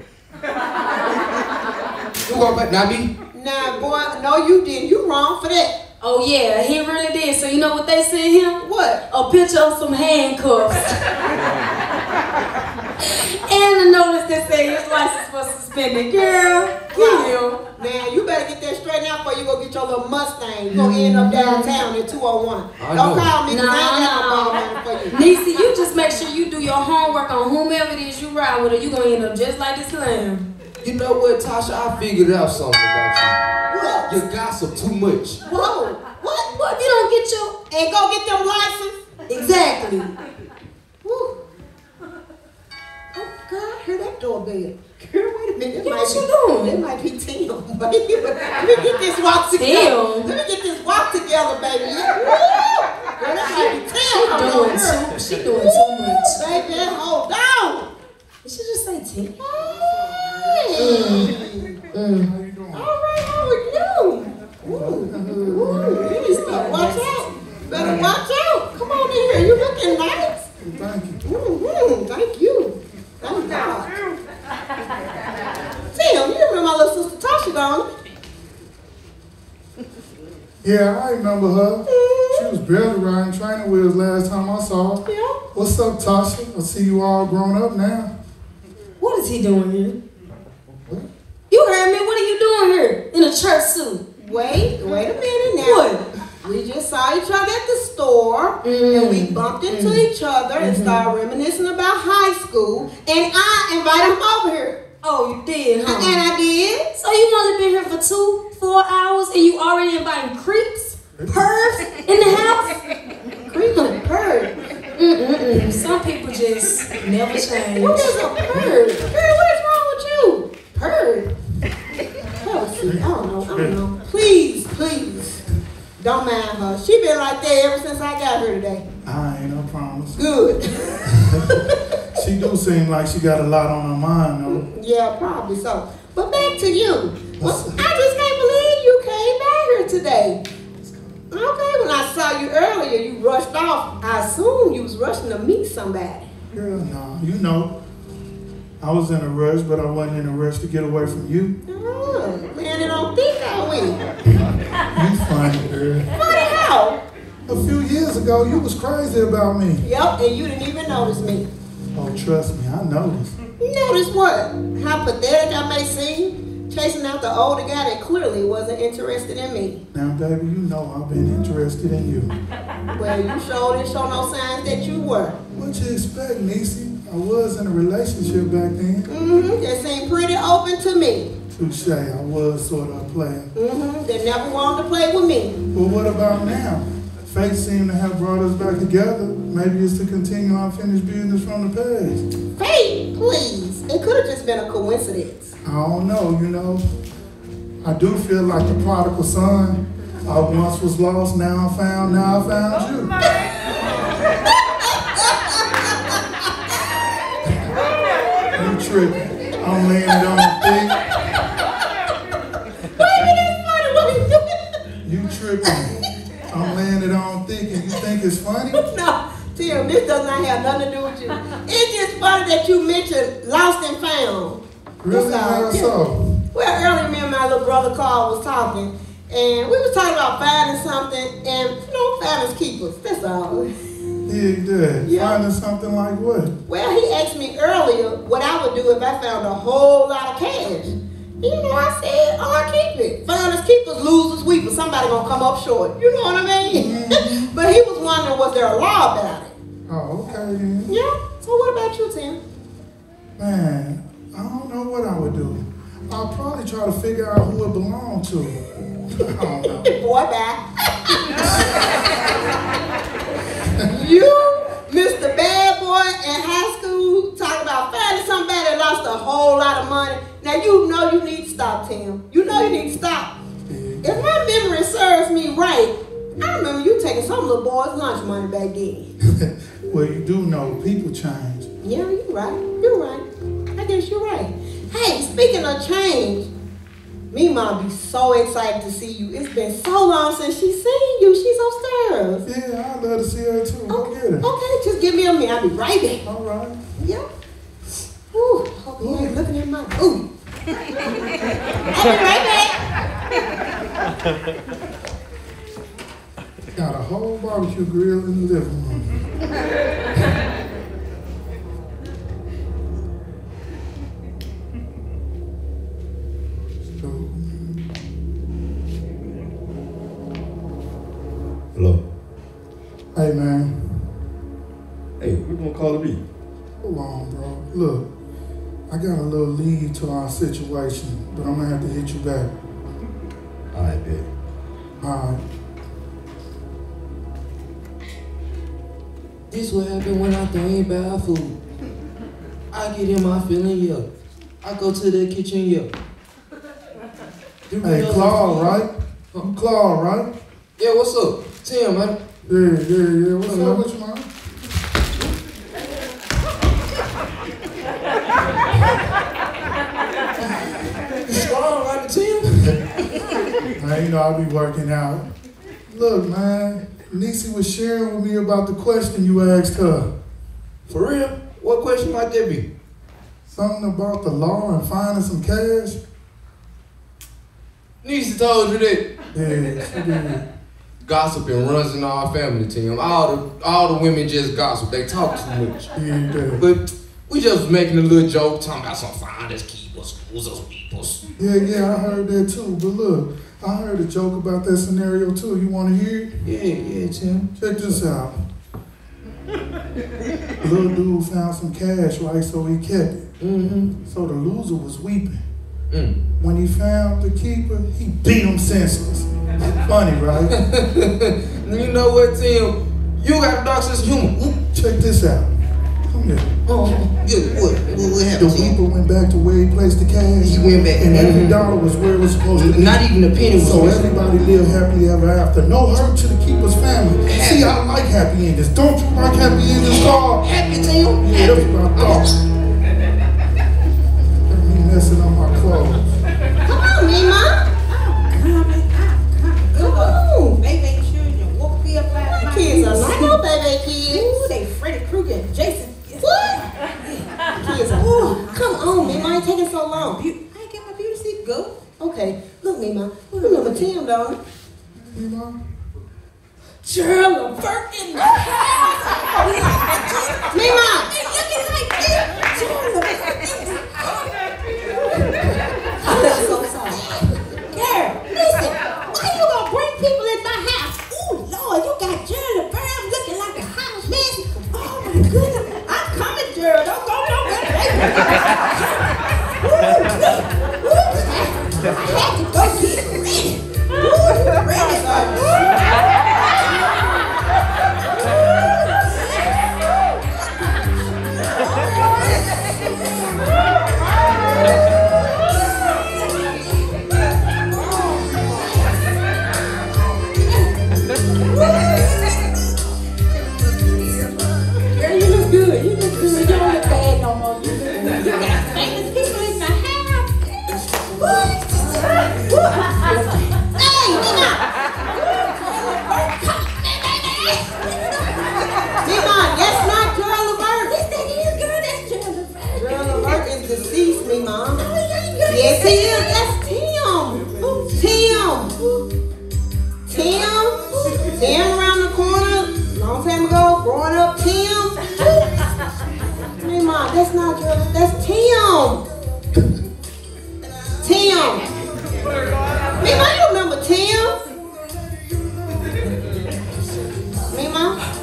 Who gonna pay? Not me. Nah, boy, no, you didn't. You wrong for that. Oh, yeah, he really did. So you know what they sent him? What? A picture of some handcuffs. And a notice that said his license was suspended. Girl, kill. Now, you better get that straightened out before you go get your little Mustang. You gonna end up downtown at 201. Don't call me, 'cause I ain't got no ball money for you. Niecy, you just make sure you do your homework on whomever it is you ride with, or you gonna end up just like this clown. You know what, Tasha? I figured out something about you. What? You gossip too much. Whoa. What? You don't get your... And go get them license? Exactly. Woo. Oh, God, I hear that doorbell. Girl, wait a minute. Yeah, what you doing? It might be Tim. Let me get this walk together. Tim? Let me get this walk together, baby. Woo. Girl, that might be Tim. She doing too much. Baby, hold on. You should just say Tim. Hey. All right, how are you? Watch out. Better watch out. Come on in here. You looking nice. Thank you. Thank you. Thank God. Tim, you remember my little sister Tasha, don't you? Yeah, I remember her. She was barely riding training wheels last time I saw her. Yeah. What's up, Tasha? I see you all grown up now. What is he doing here? You heard me. What are you doing here in a church suit? Wait a minute now. What? We just saw each other at the store, and we bumped into each other and started reminiscing about high school, and I invited him over here. Oh, you did, huh? And I did. So you only been here for 4 hours and you already inviting creeps, pervs in the house? Creep and purr. Some people just never change. What is a purr? Girl, what is wrong with you? Purr. Oh, see, I don't know. Please. Don't mind her. She been like that ever since I got her today. I ain't no problem promise. Good. She do seem like she got a lot on her mind, though. Yeah, probably so. But back to you. Well, I just can't believe you came back here today. Okay, when I saw you earlier, you rushed off. I assumed you was rushing to meet somebody. Girl, no. You know, I was in a rush, but I wasn't in a rush to get away from you. Oh, man, they don't think that way. You funny, girl. Funny how? A few years ago, you was crazy about me. Yep, and you didn't even notice me. Oh, trust me, I noticed. Notice what? How pathetic I may seem? Chasing out the older guy that clearly wasn't interested in me. Now, baby, you know I've been interested in you. Well, you sure didn't show no signs that you were. What you expect, Niecy? I was in a relationship back then. That seemed pretty open to me. Touche, I was sort of a player. They never wanted to play with me. Well, what about now? Fate seemed to have brought us back together. Maybe it's to continue unfinished business from the past. Fate, please. It could have just been a coincidence. I don't know, you know. I do feel like the prodigal son. I once was lost, now I found you. You tripping. I'm laying it on thick. Wait a minute, that's funny. What are you doing? You tripping. I'm laying it on thick and you think it's funny? No, Tim, this does not have nothing to do with you. It's just funny that you mentioned lost and found. Really? How so? Well, earlier me and my little brother Carl was talking, and we was talking about finding something, and finders keepers, that's all. Yeah. Finding something like what? Well, he asked me earlier what I would do if I found a whole lot of cash. I said, I keep it. Finders keepers, losers weepers. Somebody gonna come up short. You know what I mean? But he was wondering, was there a law about it? Oh, okay then. Yeah. So what about you, Tim? Man, I don't know what I would do. I'll probably try to figure out who it belonged to. I don't know. Boy, bye. You, Mr. Bad Boy in high school, talking about finding somebody that lost a whole lot of money. Now you know you need to stop, Tim. You know you need to stop. If my memory serves me right, I remember you taking some little boy's lunch money back then. Well, you do know people change. Yeah, you're right. You're right. I guess you're right. Hey, speaking of change, MeeMaw's be so excited to see you. It's been so long since she's seen you. She's upstairs. Yeah, I'd love to see her too. Go get her. Okay, just give me a minute. I'll be right back. All right. Yep. Ooh, hope you ain't looking at my ooh. I'll be right back. Got a whole barbecue grill in the living room. Hello. Hey, man. Hey, what you gonna call me? Hold on, bro. Look, I got a little lead to our situation, but I'm gonna have to hit you back. All right, bet. All right. This what happen when I think about food. I get in my feeling, yeah. I go to the kitchen, yeah. Hey, Claude, right? Claude, right? Yeah, what's up? Tim, man. Yeah. What's up with you, man? You strong like the Tim? Man, you know I be working out. Look, man, Niecy was sharing with me about the question you asked her. For real? What question might that be? Something about the law and finding some cash. Niecy told you that. Yeah, she did. Gossiping runs in our family, Tim. All the women just gossip. They talk too much. Yeah. But we just was making a little joke, talking about some finders, keepers, losers, peoples. Yeah, I heard that too. But look, I heard a joke about that scenario too. You want to hear it? Yeah, Tim. Check this out. Little dude found some cash, right? So he kept it. So the loser was weeping. When he found the keeper, he beat him senseless. Funny, right? You know what, Tim? You got a dark sense of humor. Check this out. Come here. What The happened? weeper went back to where he placed the cash. He went back. And every dollar was where it was supposed to be. Not even a penny was So missing. everybody lived happily ever after. No hurt to the keeper's family. See, I like happy endings. Don't you like happy endings, Carl? Happy Tim? Yeah, that's what I thought. Got me messing up my clothes. Come on, MeeMaw. Come on, baby children woke me up out of my Kids are like no baby kids. Ooh, they Freddy Krueger and Jason. What? Kids are. Come on, MeeMaw. It's taking so long. I ain't get my beauty sleep. Go. Okay, look, MeeMaw. You remember Tim, don't you? MeeMaw? Gerald Levert in the house. MeeMaw. Looking like this. Gerald Levert in the house. I'm so sorry. Girl, listen. Why you gonna bring people in my house? Ooh, Lord, you got Gerald Levert looking like a house mess. Oh my goodness. I'm coming, Gerald. Don't go nowhere. I had to go get ready. Ooh, ready. Girl, you look good. You look good. You don't look bad no more. You look good. You got famous people in the house. Hey, MeeMaw. MeeMaw, that's not Gerald Levert. Yes, that is, girl. That's Gerald Levert. Gerald Levert is deceased, MeeMaw. No, he ain't good. Yes, he is. That's Tim. Tim around the corner. Long time ago, growing up, Tim. MeeMaw, that's not Gerald. That's Tim. MeeMaw, you remember Tim? MeeMaw?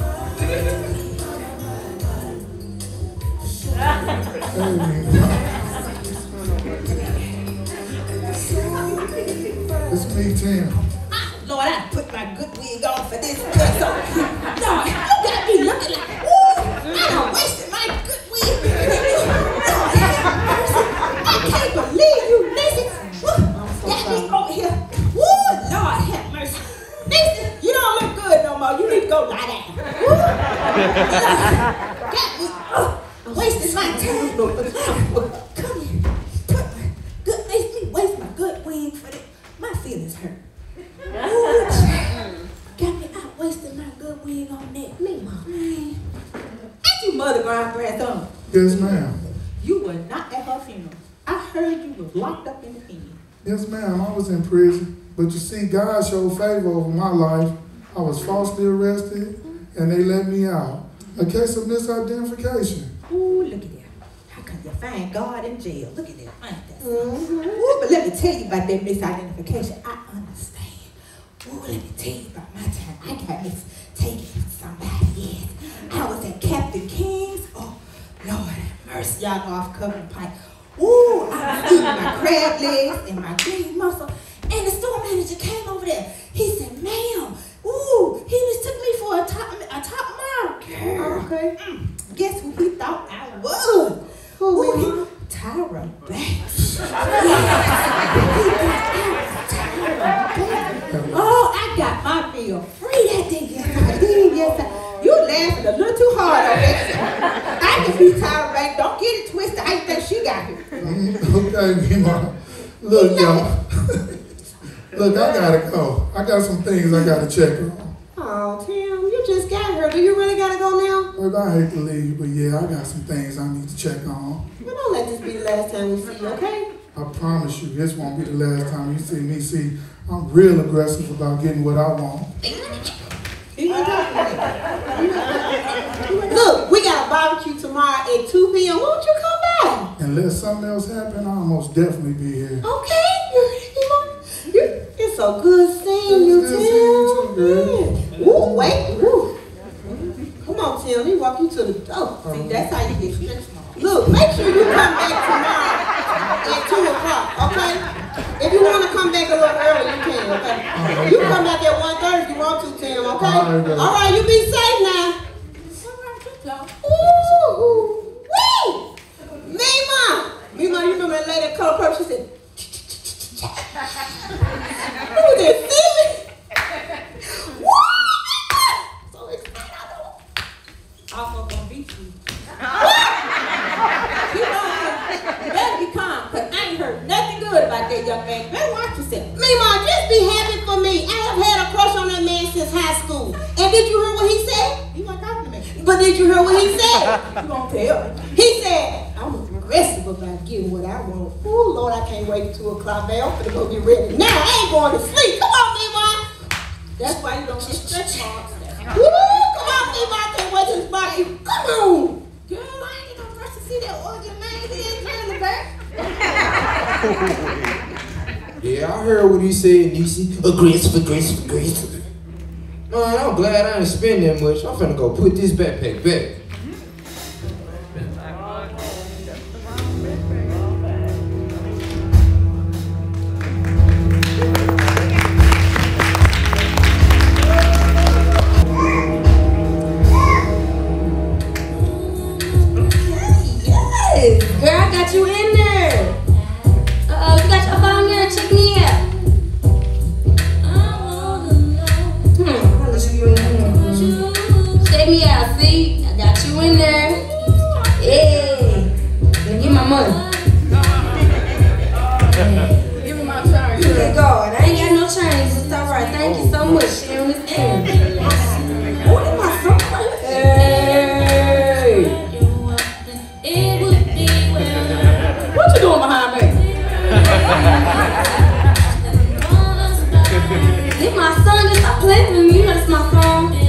It's me, Tim. Lord, I put my good wig on for this good. So, Lord, you got me looking like, ooh, I done wasted my good wig. Lord, have mercy. I can't believe you, Listen. Got me over here. Ooh, Lord, have mercy. Listen, you don't look good no more. You need to go lie down. Ooh, got me. I wasted my time. Come here. Put my good, make me waste my good wig for this. My feelings hurt. Ooh, got me out wasting my good wig on that. MeeMaw. Man. Ain't you mother grandson? Yes, ma'am. You were not at her funeral. I heard you was locked up in the pen. Yes, ma'am. I was in prison. But you see, God showed favor over my life. I was falsely arrested, and they let me out. A case of misidentification. Ooh, look at that. How come you find God in jail? Look at that. Ain't that something? Ooh, but let me tell you about that misidentification. I understand. Ooh, let me tell you about my time. I got mistaken for somebody, yes. I was at Captain King's. Oh, Lord have mercy. Y'all know I've covered pipe. Ooh, I was eating my crab legs and my green mussel. And the store manager came over there. He said, ma'am, ooh, he mistook me for a top model. Girl. Okay. Guess who he thought I was? Who? Tyra Banks. Oh, I got my bill free that day. Yes, I did. Yes, I. You laughing a little too hard on that. I can be Tyra Banks. Don't get it twisted. How you think she got here? Okay, MeeMaw. Look, y'all. Look, I gotta go. I got some things I gotta check on. Oh, Tim, you just got here. Do you really gotta go now? Look, I hate to leave, but yeah, I got some things I need to check on. Well, don't let this be the last time we see you, okay? I promise you, this won't be the last time you see me. See, I'm real aggressive about getting what I want. Look, we got a barbecue tomorrow at 2 p.m. Won't you come back? Unless something else happen, I'll most definitely be here. Okay. It's so good seeing you, It's good seeing you too, Tim. girl. Ooh, wait. Ooh. Come on, Tim. Let me walk you to the door. See, that's how you get stretched. Look, make sure you come back tomorrow at 2 o'clock, okay? If you want to come back a little early, you can, okay? You come back at 1:30 if you want to, Tim, okay? All right, girl. All right, you be safe now. All right, good job. Ooh. the lady of color purple, she said, who was that, silly? So excited. I'm gonna beat you. You better be calm, because I ain't heard nothing good about that young man. Better watch yourself. Meemaw, just be happy for me. I have had a crush on that man since high school. And did you hear what he said? He wasn't talking to me. But did you hear what he said? You gonna tell me. He said, I'm aggressive about getting what I want. Oh, Lord, I can't wait till 2 o'clock. Man, I'm finna go get ready. Now, I ain't going to sleep. Come on, Meemaw. That's why you don't get stretch marks. Woo, come on, Meemaw. I can't wait to spot you. Come on. Girl, I ain't in no rush to see that organ man. He ain't in the back. Yeah, I heard what he said, Niecy. Aggressive. Man, I'm glad I didn't spend that much. I'm finna go put this backpack back. Girl, I got you in there. You got your phone here. Check me out. I'll let you in there. Check me out. See, I got you in there. Yeah. Now give my money. Give me my charge. You let go. I ain't got no change. It's all right. Thank you so much. Sharing this air. What am I so crazy? Hey. What you doing behind me? This my son. Just stop playing with me. You know it's my phone. Yeah.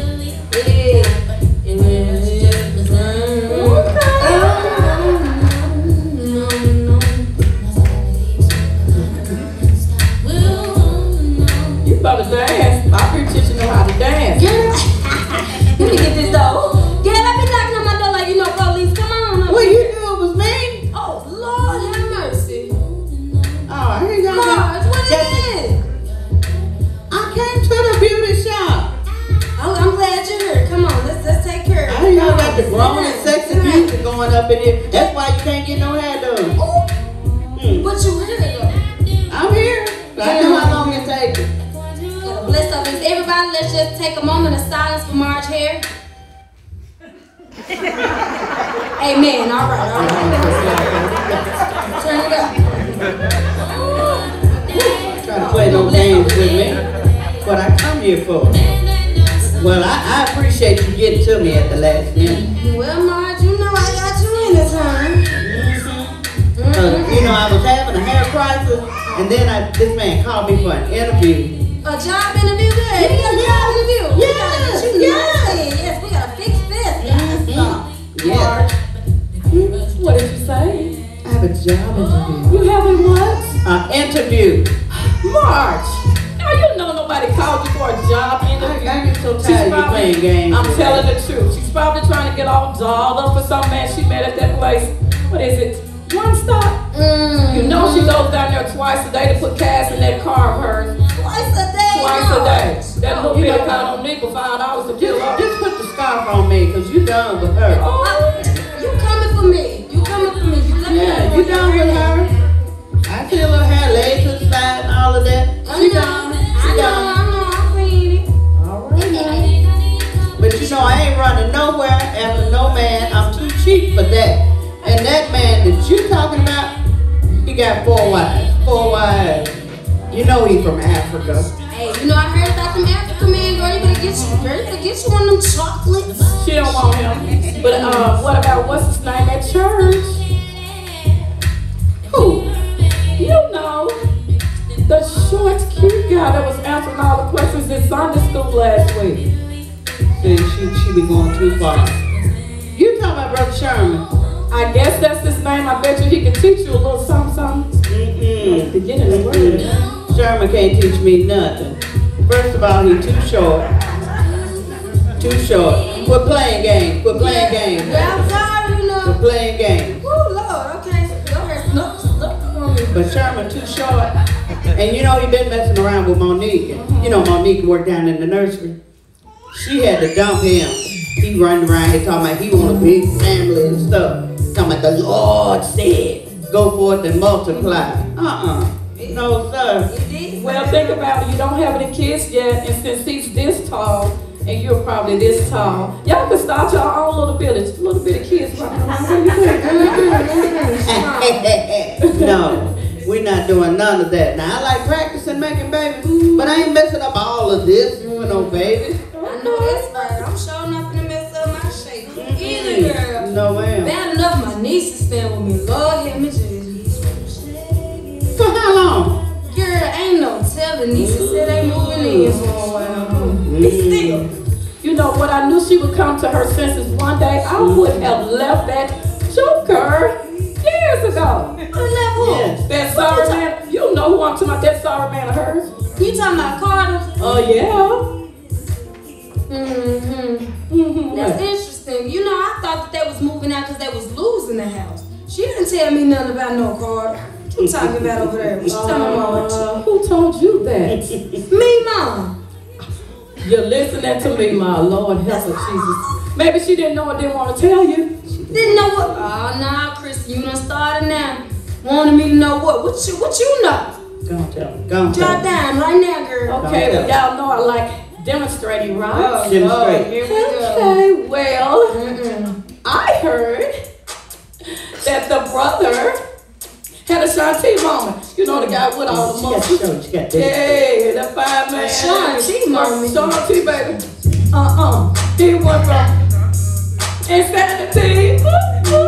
You better dance. My pretty teacher know how to dance. Girl, let me get this door. Girl, I be knocking on my door like you know police. Come on. What you do was me? Oh, Lord have mercy. Oh, here you go. Marge, what is it? I came to the beauty shop. Oh, I'm glad you're here. Come on, let's take care of it. I know got the grown and sexy music going up in here. That's why you can't get no hair done. But you here though. I'm here. I know how long it takes. Gotta bless up. Everybody, let's just take a moment of silence for Marge here. Amen. All right. Turn it up. Try to play no games with me. What I come here for. Well, I appreciate you getting to me at the last minute. Well, Marge, you know I got you in this time. You know, I was having a hair crisis, and then this man called me for an interview. A job interview, good. You got a job interview. Yes. Yes, we gotta fix this. Yeah. What did you say? I have a job interview. You having what? Interview. March. Now you know nobody called you for a job interview. I get so tired of you playing games. I'm telling the truth. She's probably trying to get all dolled up for some man she met at that place. What is it? One Stop? You know she goes down there twice a day to put gas in that car of hers. Twice a day. That little bit of kind on nickel $5 to kill her. Just put the scarf on me, because you done with her. You coming for me. You Yeah, you done with her. I see a little hair laid to the side and all of that. She done. She done. I seen it. All right. But you know, I ain't running nowhere after no man. I'm too cheap for that. And that man that you talking about, he got 4 wives. 4 wives. You know he from Africa. Hey, you know I heard about them African man, girl. You better get you one of them chocolates. She don't want him. But what about what's his name at church? Who? You know, the short, cute guy that was answering all the questions in Sunday school last week. See, she be going too far. You talking about Brother Sherman? I guess that's his name. I bet you he can teach you a little something. To get in the word. Sherman can't teach me nothing. First of all, he's too short. Too short. Quit playing games. Quit playing games. Yeah, I'm sorry, you know. Quit playing games. Oh, Lord, okay. Go ahead, snuck on me. But Sherman too short. And you know he been messing around with Monique. You know Monique worked down in the nursery. She had to dump him. He running around here talking about he want a big family and stuff. Talking about the Lord said. go forth and multiply. No, sir. Well, think about it. You don't have any kids yet, and since he's this tall, and you're probably this tall, y'all can start your own little village. A little bit of kids running around. No, we're not doing none of that. Now, I like practicing making babies, but I ain't messing up all of this for no babies. I know that's right. I'm sure not gonna mess up my shape. Either, girl. No, ma'am. Bad enough my niece is staying with me. Lord help me, Jesus. For how long? Girl, ain't no telling. Nieces said they moving in for a while. Be still. You know what? I knew she would come to her senses one day. I would have left that joker years ago. Yes. That sorry man. You know who I'm talking about? That sorry man of hers. You talking about Carter? Oh yeah. That's interesting. You know, I thought that they was moving out because they was losing the house. She didn't tell me nothing about no Carter. What you talking about over there? What you talking about? Who told you that? MeeMaw. You're listening to me, my Lord, help her, Jesus. Maybe she didn't know or didn't want to tell you. Didn't know what? Oh, nah, Chris, you done started now. Wanted me to know what? What you know? Go on, tell me. Go on, Drop down right now, girl. Okay, well, y'all know I like demonstrating, right? Demonstrate. Here we go. Okay, well, I heard that the brother had a Shanti moment. You know the guy with all the muscles. Yeah, the fine man. Shanti moment. Shanti, baby. He went from insanity to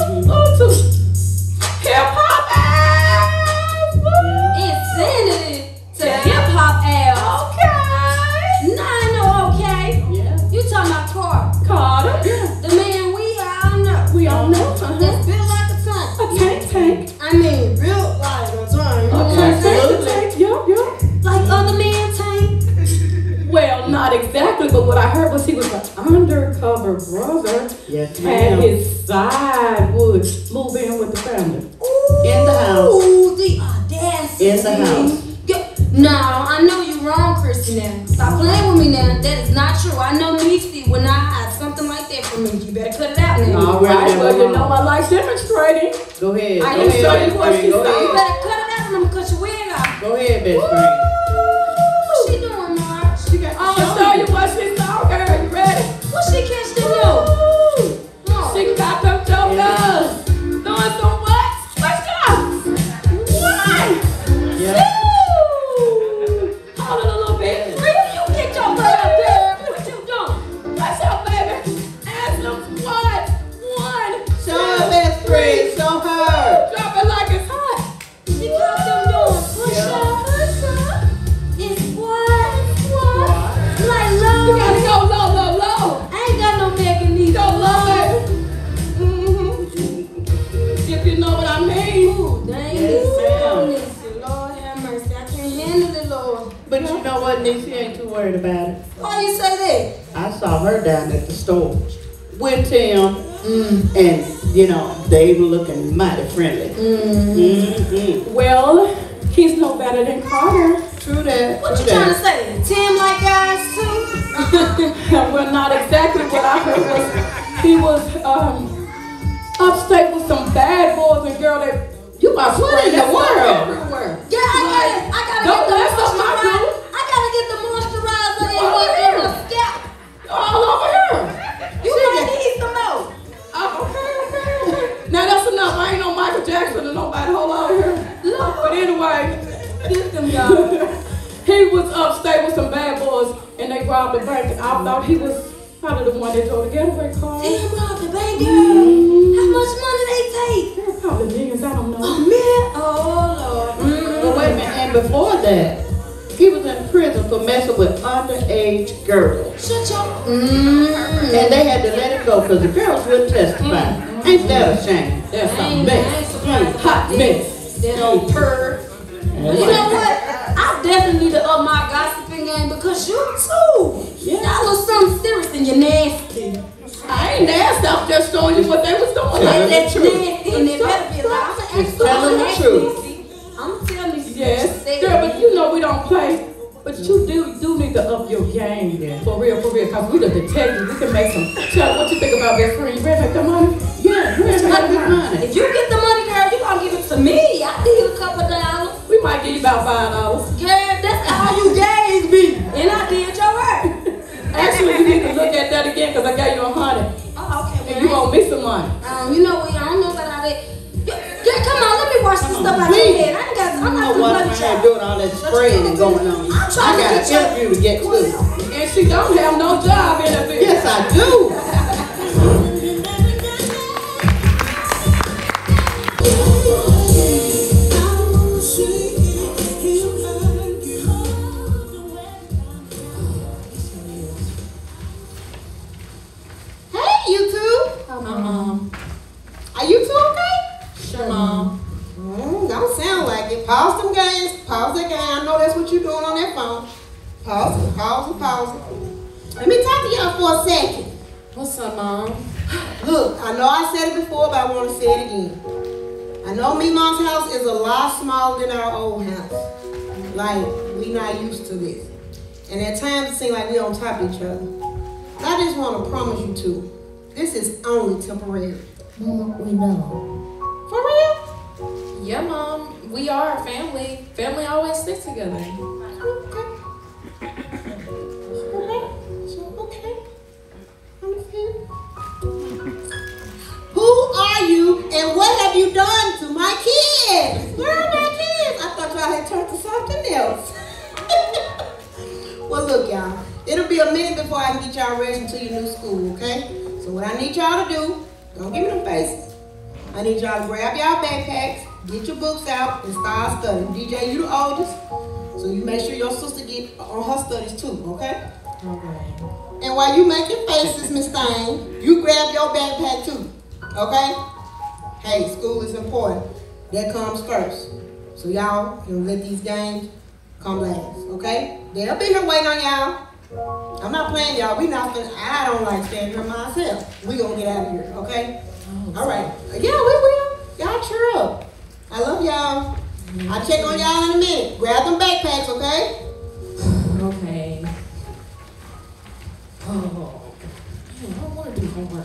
hip-hop ass. Insanity to hip-hop ass. Okay. Nah, I know, okay. Yeah. You talking about Carter. Carter. The man we all know. We all know. That's built like a tank. A tank. I mean, built like a tank. Okay. Yup. Like other men tank. Well, not exactly, but what I heard was he was an undercover brother. Yes, Had ma'am. his side would move in with the family. In the house. Ooh, the audacity. In the house. No, I know you wrong, Chrissy now. Stop playing with me now. That is not true. I know Niecy would not hide something like that from me. You better cut it out now. All right, well, you know I like demonstrating. Go ahead. I Go can ahead, show you best what friend. she Go said. You ahead. better cut it out and I'm gonna cut your wig off. Go ahead, best friend. What's she doing, Marge? I'm gonna show you what she saw, girl. You ready? What she catch them do? She got them jokers. Doing some what? Let's go. One. Yeah. Hold it a little bit. Chris, you get your butt up there. What you doing? Let's go, baby. And some squat. One. Show her, best friend. Show her. Drop it like it's hot. She got them doing push up. It's what? Like low. You gotta go low. I ain't got no neck and knees. Go low, baby. If you know what I mean. Ooh, dang Yes, this. ma'am. Lord have mercy. I can't handle it, Lord. But you know what, Niecy ain't too worried about it. Why you say that? I saw her down at the store with Tim, and you know they were looking mighty friendly. Well, he's no better than Carter. True that. What true you trying to that. say? Tim like guys too? Well, not exactly what I heard was he was upstate with some bad boys and girl that you about to What in the world? everywhere. Yeah, I gotta Don't get mess the up my moisturizer. dude. I gotta get the moisturizer in Over my here. scalp. All over here. You might need some more. Okay. Now that's enough. I ain't no Michael Jackson or nobody. Hold on here. But anyway, Get them, y'all. he was upstate with some bad boys and they robbed the bank. I thought he was probably the one that drove the getaway car. Tim robbed the bank, girl. How much money they take? They're probably millions. I don't know. A million? Oh, Lord. But wait a minute, and before that, he was in prison for messing with underage girls. Shut your... And they had to let it go because the girls wouldn't testify. Ain't that a shame? That's a I ain't mess. surprised Hot about mess. that old turd. You know what? I definitely need to up my gossiping game because you too. Y'all was something serious and you're nasty. I ain't nasty. I'm just showing you what they was doing. Telling That's the truth. nasty and it better be like, I'm gonna ask Telling the truth. I'm telling you. Yes, girl, but you know we don't play. But you do need to up your game, for real, because we the detectives. We can make some. Tell what you think about best friend. You ready to make the money? Yeah, If you get the money, girl, you gonna don't give it to me. I give you a couple dollars. We might give you about $5. Yeah, that's all you gave me. And I did your work. Actually, you need to look at that again because I got you $100. Oh, okay. And you owe me some money. You know what? I don't know about all that. Yeah, come on, let me wash some stuff out your head. I'm not too much. I'm doing all that spraying and going on. I got an interview to get to. And she don't have no job in the business. Yes, I do. Hey, you two. Mom. Are you two okay? Sure, Mom. Don't sound like it. Pause them games. Pause that game. I know that's what you're doing on that phone. Pause it. Pause it. Pause it. Let me talk to y'all for a second. What's up, Mom? Look, I know I said it before, but I want to say it again. I know MeeMaw's house is a lot smaller than our old house. Like, we not used to this. And at times it seems like we on top of each other. I just want to promise you two, this is only temporary. We know. For real? Yeah, Mom. We are a family. Family always sticks together. Okay. Okay. Understand? Who are you and what have you done to my kids? Where are my kids? I thought y'all had turned to something else. Well, look, y'all. It'll be a minute before I can get y'all ready into your new school, okay? So what I need y'all to do, don't give me them faces. I need y'all to grab y'all backpacks, get your books out, and start studying. DJ, you the oldest, so you make sure your sister get on her studies too, okay? Okay. And while you making faces, Miss Thane, you grab your backpack too, okay? Hey, school is important. That comes first. So y'all can let these games come last, okay? They'll be here waiting on y'all. I'm not playing y'all. I don't like staying here myself. We gonna get out of here, okay? All right. Yeah, we will. Y'all cheer up. I love y'all. I'll check on y'all in a minute. Grab them backpacks, okay? Okay. Oh, man, I don't want to do homework.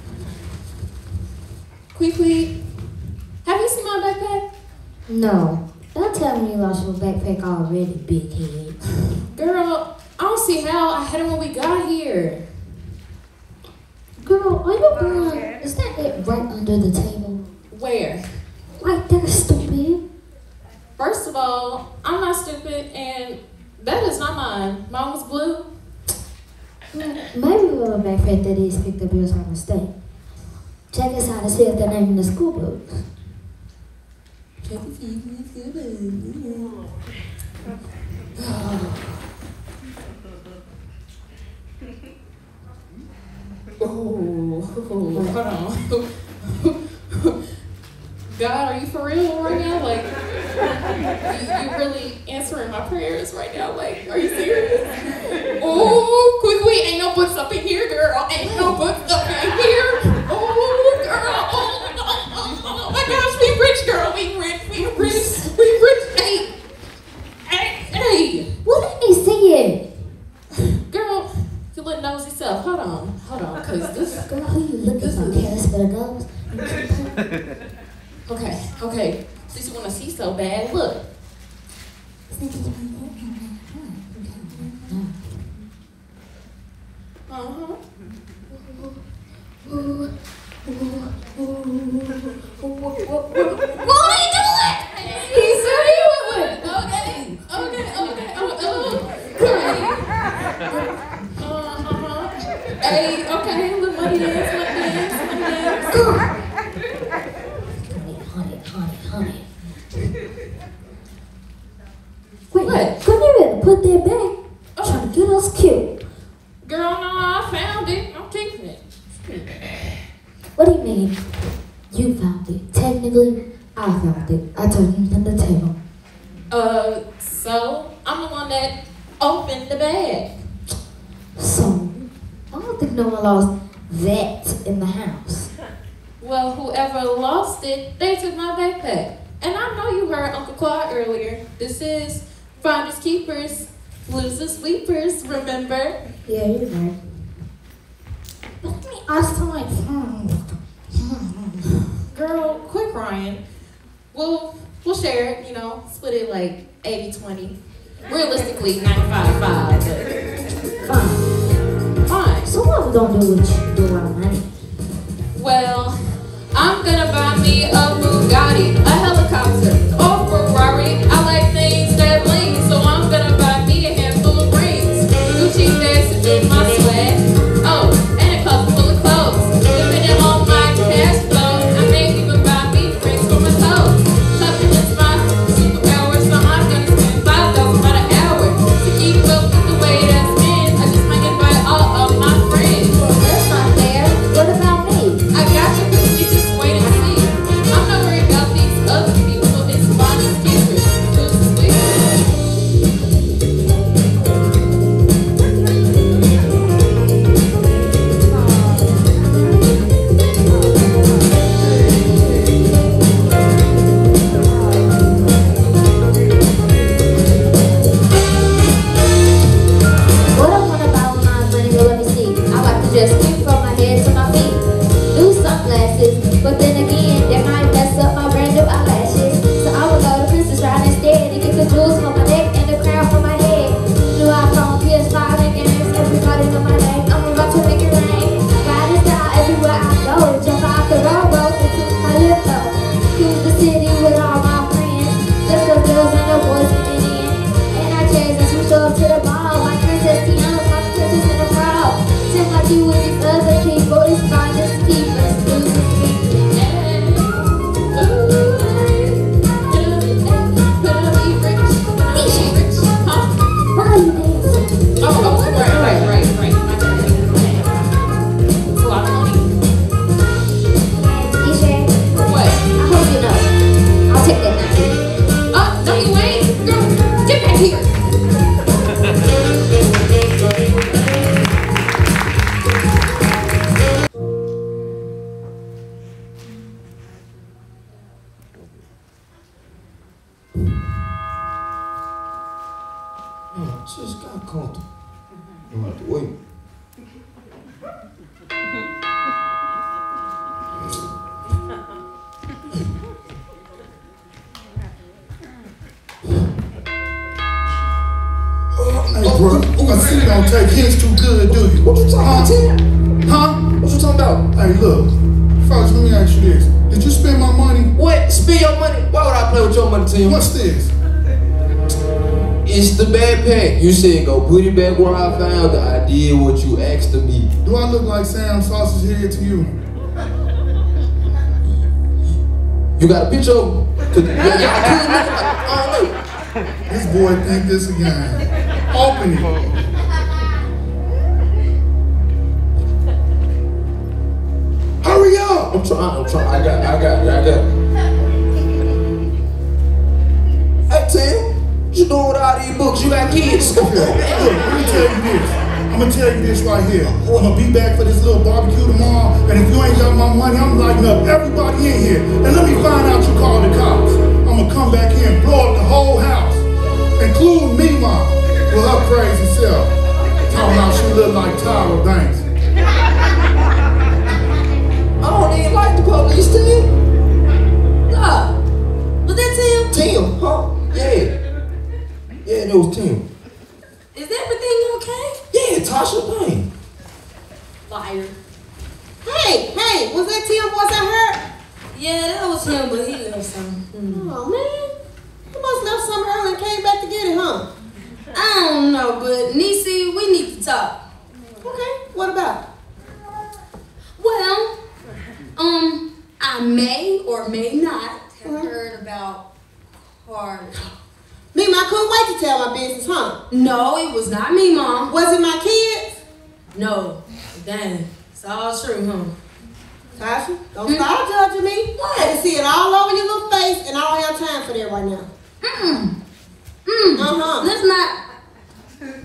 Quickly, have you seen my backpack? No. Don't tell me you lost your backpack already, big head. Girl, I don't see how. I had it when we got here. Girl, are you blind? Is that it right under the table? Where? Right there, stupid. First of all, I'm not stupid, and that is not mine. Mine was blue. Maybe we have a backpack that is picked up yours by mistake. Check us out to see if they're naming the school books. Check to see if it's good. Oh, hold on. God, are you for real right now? Like, you really answering my prayers right now? Like, are you serious? Oh, quickly, ain't no books up in here, girl. Ain't no books up in here. Oh, girl. Oh my gosh, we rich, girl. We rich. Hey. Well, let me see it. Girl, you little nosy self. Hold on, cause this Girl, who you looking for? Cash for the ghost? Okay. Since you wanna see so bad, look. What are you doing? He's serious. Okay. Hey, okay, little money dance. Honey. Wait, what? Come here and put that back. Trying to get us killed. Girl, no, I found it. I'm keeping it. What do you mean? You found it. Technically, I found it. I took it to the table. So I'm the one that opened the bag. So, I don't think no one lost that in the house. Well, whoever lost it, they took my backpack. And I know you heard Uncle Claude earlier. This is finders keepers, losers sweepers, remember? Yeah, you're right. Let me ask something. Girl, quit crying. we'll share it, you know, split it like 80-20. Realistically, 95-5, but fine. So what we gonna do with our money? Well, I'm gonna buy me a Bugatti, a helicopter, or Ferrari. I like things that bling, so I'm gonna buy me a handful of rings. Gucci bags to do my swag. Oh, and a cup full of clothes. Depending on my cash flow, I may even buy me rings for my toes. Shopping is my superpower, so I'm gonna spend $5,000 by the hour to keep up with the way that's been. I just might invite all of my friends. Well, that's not fair. What about me? I got you, but you just wait and see. I'm not worried about these other people. It's fine as keepers. Just sweet. What I want about my money, well, let me see. I like to just keep from my head to my feet. New sunglasses, but then again, they might mess up my brand new eyelashes. So I would go to Princess Ride instead and get the jewels for my neck and the crown for my head. New iPhone, PS5, and games, everybody know my name. I'm about to make it rain. Riding style everywhere I go. Jump out the railroad into my limo. Cruise the city with all my friends. Just the girls and the boys in the end. And I chase as we show up to the mall like Princess Tiana, my princess in the crowd. Seem like you with these other people, it's fine, just keep us losing Why are you dancing? Oh, right. My bad. It's a lot of money. Isha, What? I hope you know. I'll take that now. Oh, no, you ain't. Girl, get back here. Just got comfortable. Don't have to wait. Hey, bro, I see you don't take hints too good, do you? What you talking about, Tim? Huh? What you talking about? Hey, look. First, let me ask you this. Did you spend my money? What? Spend your money? Why would I play with your money, Tim? What's this? It's the backpack. You said go put it back where I found it. I did what you asked of me. Do I look like Sam Sausage Head to you? You got a picture of him? 'Cause y'all could look like, I don't know. This boy think this again. Open it. Hurry up! I'm trying. I got it. Hey, Tim. What you doing with all these books? You got kids. Come on, man. Look, let me tell you this. I'm gonna tell you this right here. I'm gonna be back for this little barbecue tomorrow, and if you ain't got my money, I'm lighting up everybody in here. And let me find out you called the cops. I'm gonna come back here and blow up the whole house, including MeeMaw's with her crazy self. Talking about she look like Tyra Banks. I don't even like the police, Tim. Nah. Was that Tim? Tim, huh? Yeah. Yeah, that was Tim. Is everything okay? Yeah, Tasha Payne. Liar. Hey, was that Tim voice I heard? Yeah, that was him, but he left some. Oh, man. You must left some early and came back to get it, huh? I don't know, but Niecy, we need to talk. Okay, what about? Well, I may or may not have heard about Carter. MeeMaw, I couldn't wait to tell my business, huh? No, it was not me, Mom. Was it my kids? No. Dang. It's all true, huh? Tasha, don't start judging me. What? I can see it all over your little face, and I don't have time for that right now. Let's not.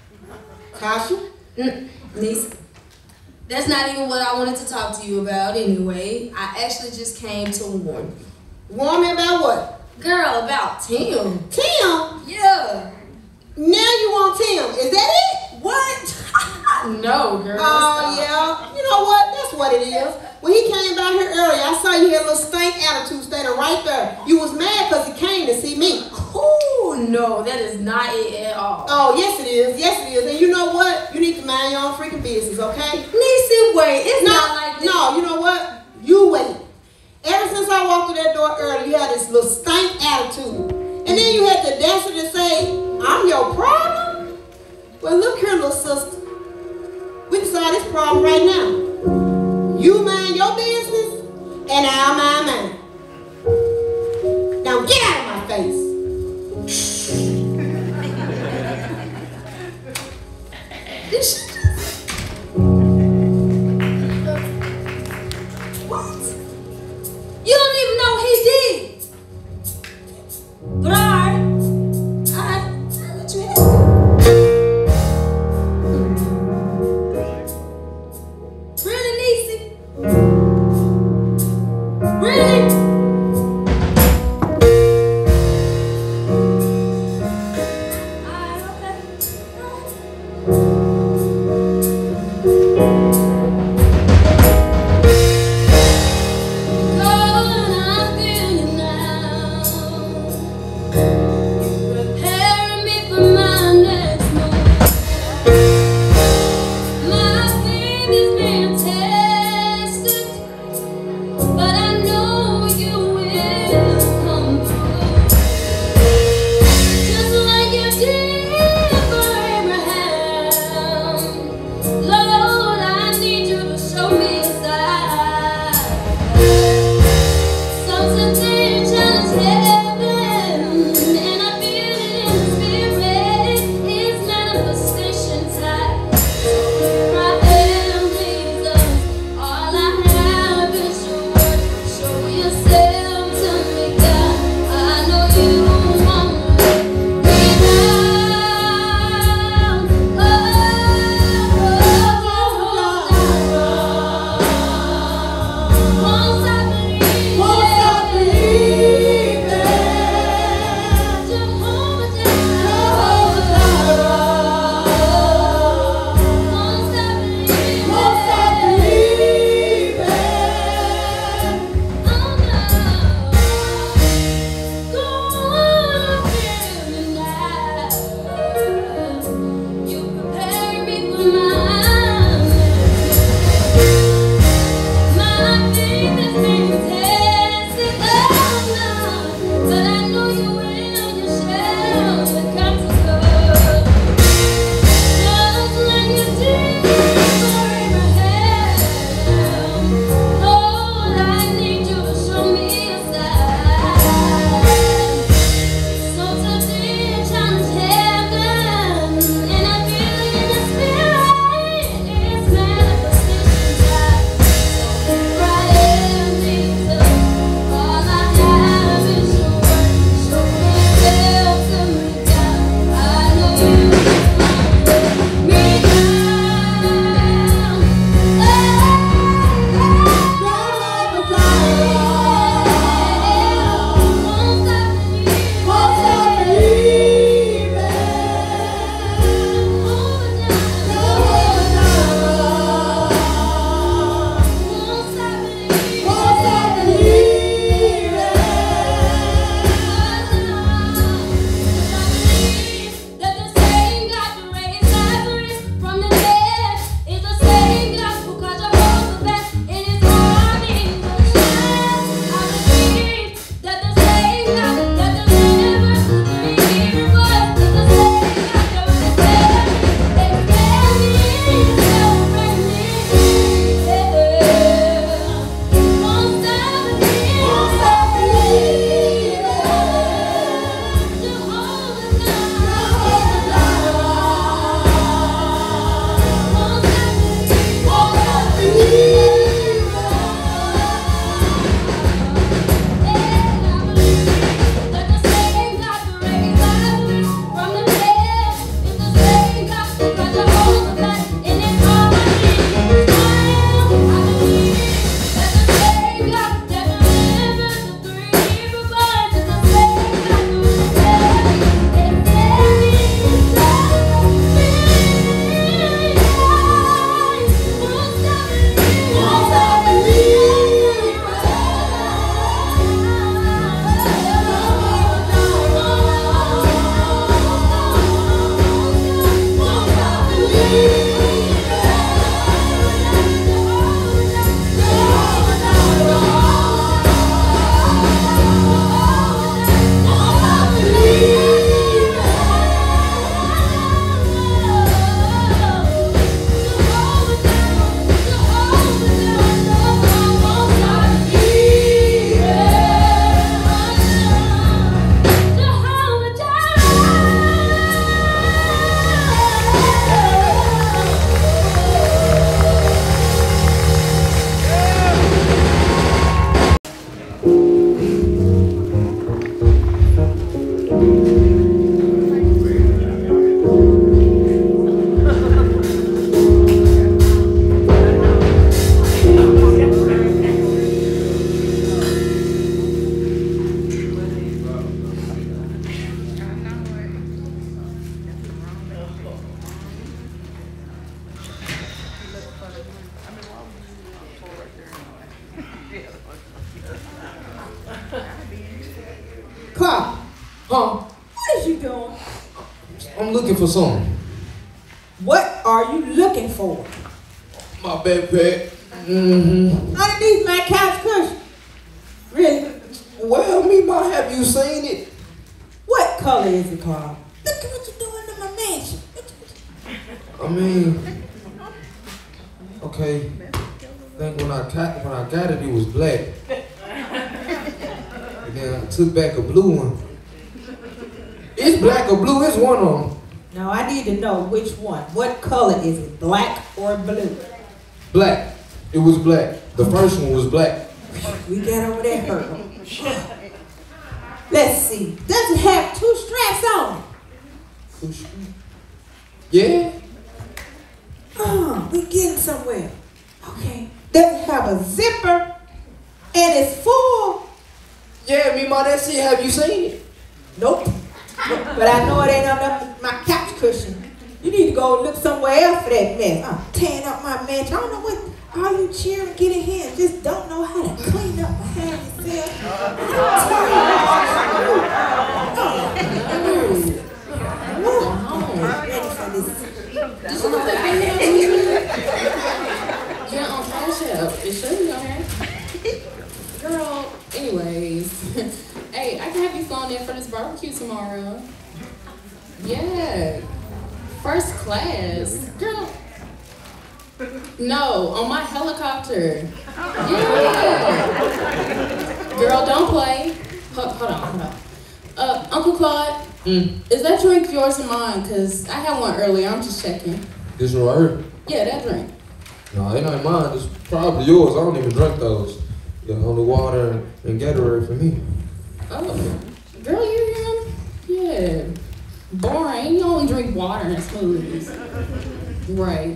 Tasha? Niece. That's not even what I wanted to talk to you about anyway. I actually just came to warn you. Warn me about what? Girl, about Tim. Tim? Yeah. Now you want Tim. Is that it? What? No, girl. Oh, yeah. You know what? That's what it is. when he came down here earlier, I saw you had a little stank attitude standing right there. You was mad because he came to see me. Oh, no, that is not it at all. Oh, yes it is. Yes it is. And you know what? You need to mind your own freaking business, okay? Niecy, wait. It's not like this. No, you know what? You wait. Ever since I walked through that door earlier, you had this little stank attitude. And then you had the audacity to say, I'm your problem? Well, look here, little sister. We can solve this problem right now. You mind your business, and I'll mind mine. Now get out of my face. What? You don't even know he did. But I'll let you have it. Really, Niecy? Really? Alright, okay. I feel you now. Huh? What is you doing? I'm looking for something. What are you looking for? My backpack. Mm-hmm. Underneath my couch cushion. Really? Well, MeeMaw, have you seen it? What color is it, Carl? Look at what you're doing to my mansion. I mean, okay. I think when I got it, it was black. And then I took back a blue one. It's black or blue, it's one of them. No, I need to know which one. What color is it, black or blue? Black. It was black. The first one was black. We got over that hurdle. Let's see. Does it have 2 straps on it? Yeah? Oh, we getting somewhere. Okay. Does it have a zipper? And it's full? Yeah, MeeMaw, that's it. Have you seen it? Nope. But I know it ain't under my couch cushion. You need to go look somewhere else for that mess. I'm tearing up my mansion. I don't know what all you cheering, get in here and just don't know how to clean up behind yourself. I'm ready for this. Yeah, on trash out. It should be on here. Girl, anyways. Hey, I can have you flown in for this barbecue tomorrow. Yeah. First class. Girl. No, on my helicopter. Yeah. Girl, don't play. Hold on. Uncle Claude, is that drink yours or mine? Because I had one earlier. I'm just checking. This one right here? Yeah, that drink. No, it ain't mine. It's probably yours. I don't even drink those. Yeah, only water and Gatorade for me. Oh, girl, you him? Yeah. Boring. You only drink water and smoothies. Right.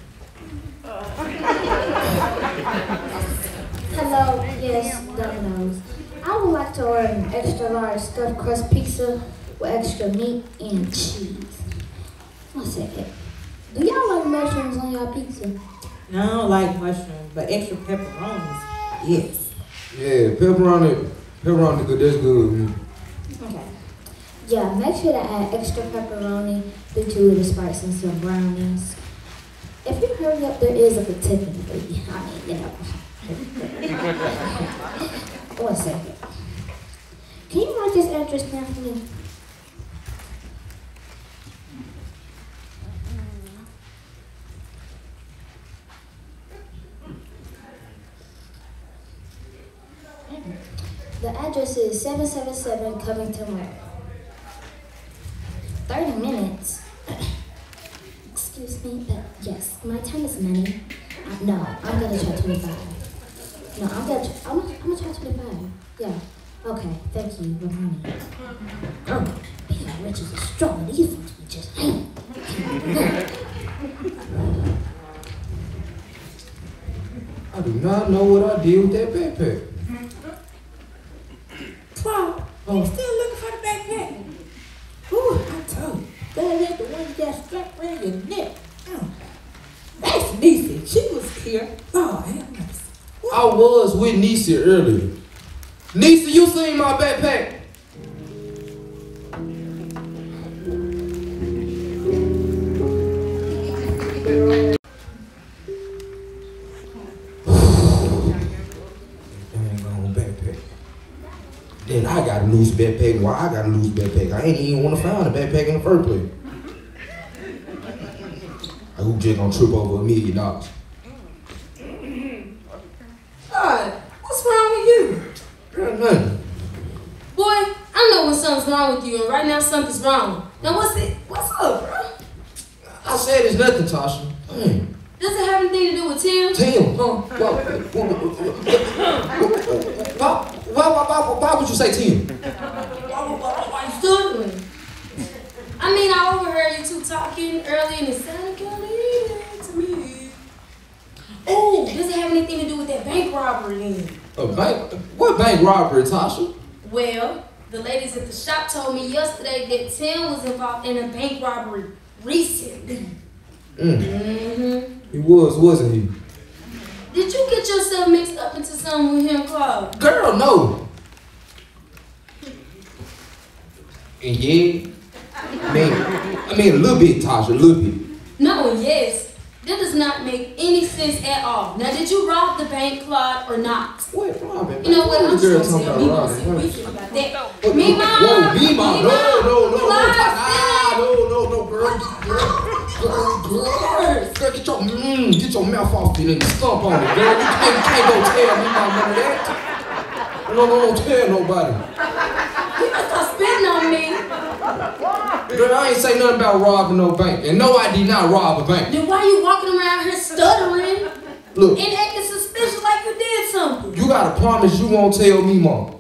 Hello, yes, Domino's. I would like to order an extra large stuffed crust pizza with extra meat and cheese. 1 second. Do y'all like mushrooms on y'all pizza? No, I don't like mushrooms, but extra pepperonis, yes. Yeah, pepperoni good. That's good. Okay. Yeah, make sure to add extra pepperoni, the 2 of the spice, and some brownies. If you hurry up, there is a tipping fee. I mean, you know. 1 second. Can you write this address down for me? The address is 777 Covington Road. 30 minutes? Excuse me, but yes, my time is money. No, I'm gonna try 25. No, I'm gonna try 25. Yeah. Okay, thank you, Ronnie. Oh, being rich is a struggle. These folks be just hanging. I do not know what I did with that backpack. Claude, you still looking for the backpack? Ooh, I told you. That ain't the one you got strapped around your neck. That's Niecy. She was here. Oh, I was with Niecy earlier. Niecy, you seen my backpack? Then I got a loose backpack. Why I got a loose backpack? I ain't even want to find a backpack in the first place. I hope just gonna trip over $1 million. God, what's wrong with you? Girl, nothing. Boy, I know when something's wrong with you, and right now something's wrong. Now what's it? What's up, bro? I said it's nothing, Tasha. Dang. Does it have anything to do with Tim? Tim? Why would you say Tim? Why you stuttering? I mean, I overheard you two talking earlier, and it sounded kind of weird to me. Oh, does it have anything to do with that bank robbery then? A bank? What bank robbery, Tasha? Well, the ladies at the shop told me yesterday that Tim was involved in a bank robbery recently. He was, wasn't he? Did you get yourself mixed up into something with him, Claude? Girl, no. And yeah, I mean a little bit, Tasha, a little bit. No, yes. That does not make any sense at all. Now, did you rob the bank, Claude, or not? What, robbing? You know what? I'm Girl just talking gonna about tell robbing. we feel about that. Whoa, MeeMaw's. whoa, MeeMaw's. No, Claude, girl, get your mouth off it and stomp on it, girl. You can't go tell me about none of that. No, tell nobody. You must stop spitting on me. Girl, I ain't say nothing about robbing no bank. And no, I did not rob a bank. Then why you walking around here stuttering Look, and acting suspicious like you did something? you gotta promise you won't tell me, Mom.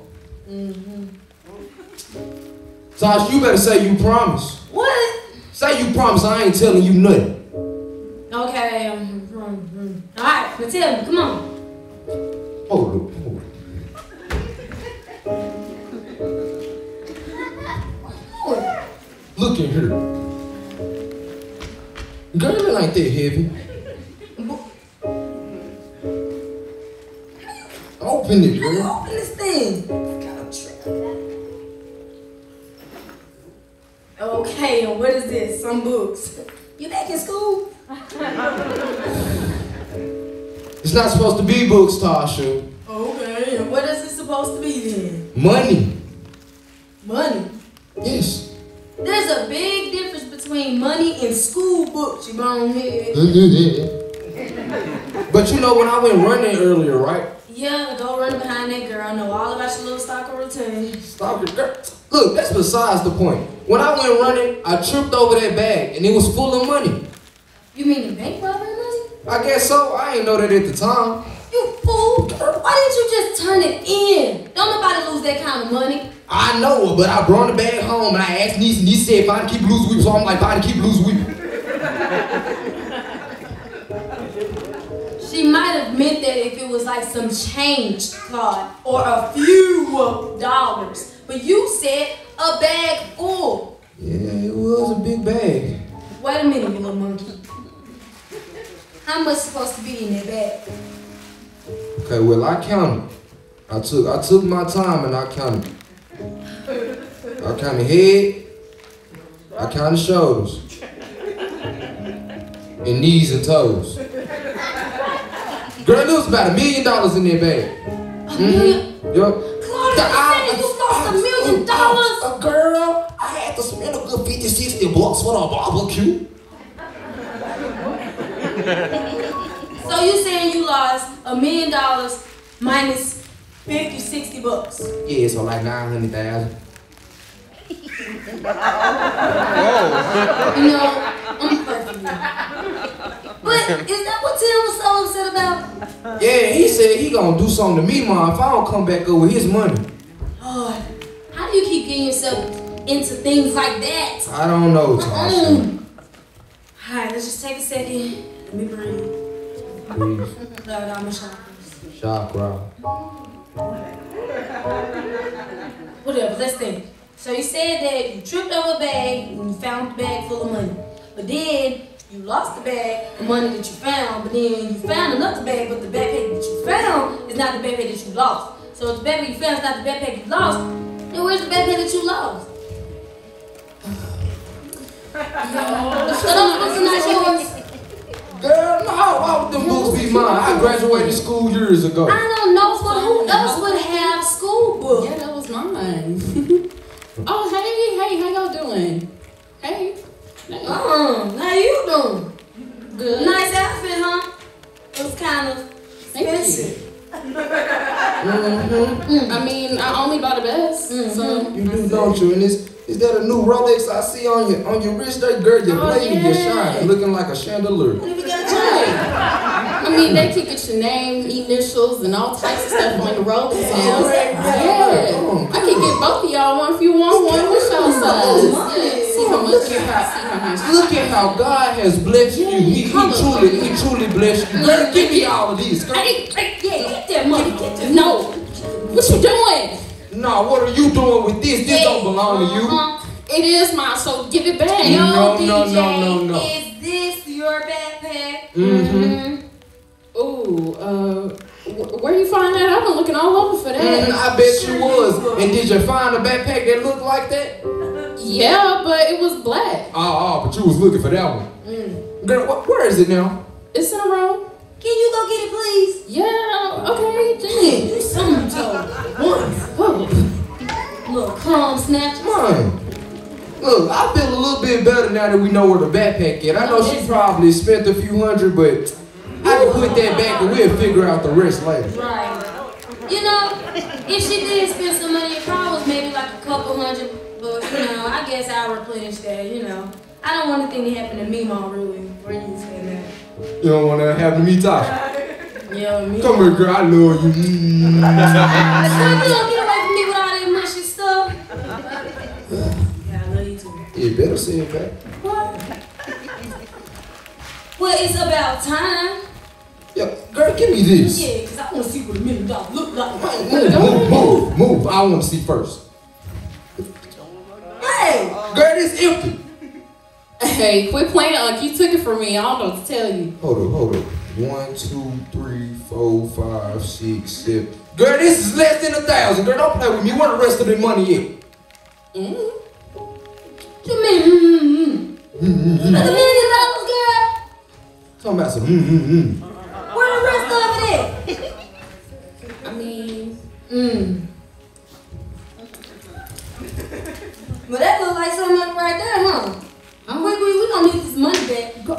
Tosh, you better say you promise. What? Say you promise I ain't telling you nothing. Okay, all right, now tell me, come on. Hold up. Look in here. Girl, it ain't that heavy. Open it, girl. Open this thing. Okay, and what is this? Some books. You back in school? It's not supposed to be books, Tasha. Okay, and what is it supposed to be then? Money. Money. Yes. There's a big difference between money and school books, you bonehead. But you know when I went running earlier, right? Yeah, go run behind that girl. I know all about your little stalker routine. Stop it, girl. Look, that's besides the point. When I went running, I tripped over that bag and it was full of money. You mean the bank robbery money? I guess so. I ain't know that at the time. You fool! Why didn't you just turn it in? Don't nobody lose that kind of money. I know, but I brought the bag home and I asked Niece, and Niece said find keep lose weep, so I'm like find keep lose weep. She might have meant that if it was like some change, Claude, or a few dollars. But you said a bag full. Yeah, it was a big bag. Wait a minute, you little monkey. How much supposed to be in that bag? Okay, well I counted. I took my time and I counted. I counted head, I counted shoulders, and knees and toes. Girl, there was about $1 million in that bag. $1 million? Yup. Claude, you lost $1 million? Girl, I had to spend a good $50, $60 for the barbecue. So you saying you lost $1 million minus $50, $60? Yeah, so like 900,000. You know, I'm perfect. But is that what Tim was so upset about? Yeah, he said he gonna do something to me, Mom, if I don't come back up with his money. Lord, how do you keep getting yourself into things like that? I don't know, Tasha. Alright, let's just take a second. Let me breathe. Please. Blow out my chakras. Chakra. Whatever, let's think. So you said that you tripped over a bag and you found the bag full of money. But then you lost the bag, the money that you found, but then you found another bag, but the backpack that you found is not the backpack that you lost. So if the backpack you found is not the backpack you lost, then where's the backpack that you lost? So those books are not yours? Girl, no, why would them books be mine? I graduated school years ago. I don't know, but who else would have school books? Yeah, that was mine. Oh, hey, how y'all doing? Hey. How you doing? Good. Nice outfit, huh? It was kind of expensive. I mean, I only buy the best. So You do, don't you? And is that a new Rolex I see on your wrist there, girl? Your blade, your shine, looking like a chandelier. I mean, they can get your name, initials, and all types of stuff on your Rolex. Yeah. I can get both of y'all one if you want one. What's y'all size? Yeah. See how much. Look at how God has blessed you. He truly blessed you. Girl, give me all of these. Girl. Get that money. Get that. No. What you doing? No, what are you doing with this? This don't belong to you. It is mine, so give it back. No. Is this your backpack? Ooh, where you find that? I've been looking all over for that. I bet you was. And did you find a backpack that looked like that? Yeah, but it was black. But you was looking for that one. Girl, where is it now? It's in a room. Can you go get it, please? Yeah, okay, dang. Someone told me. Look, calm, snatch. Man, look, I feel a little bit better now that we know where the backpack is. I know she probably spent a few hundred, but I can put that back and we'll figure out the rest later. Right. You know, if she did spend some money, it probably was maybe like a couple hundred, but you know, I guess I'll replenish that, you know. I don't want anything to happen to MeeMaw really, where you say that. You don't want that to happen to me, Tasha? Yeah, me. Come here, girl, I love you. Son, you don't get away from me with all that mushy stuff. Yeah, I love you too. You better say it back. What? Well, it's about time. Yeah, girl, give me this. Yeah, because I want to see what $1 million look like. Move. I want to see first. Hey! Girl, it's empty. Hey, quit playing, Unc. You took it from me. I don't know what to tell you. Hold up. 1, 2, 3, 4, 5, 6, 7. Girl, this is less than 1,000. Girl, don't play with me. Where the rest of the money at? What you mean? Like $1 million, girl? Talking about some Where the rest of it at? I mean, Well, that look like something right there, huh? We don't need this money back. Go.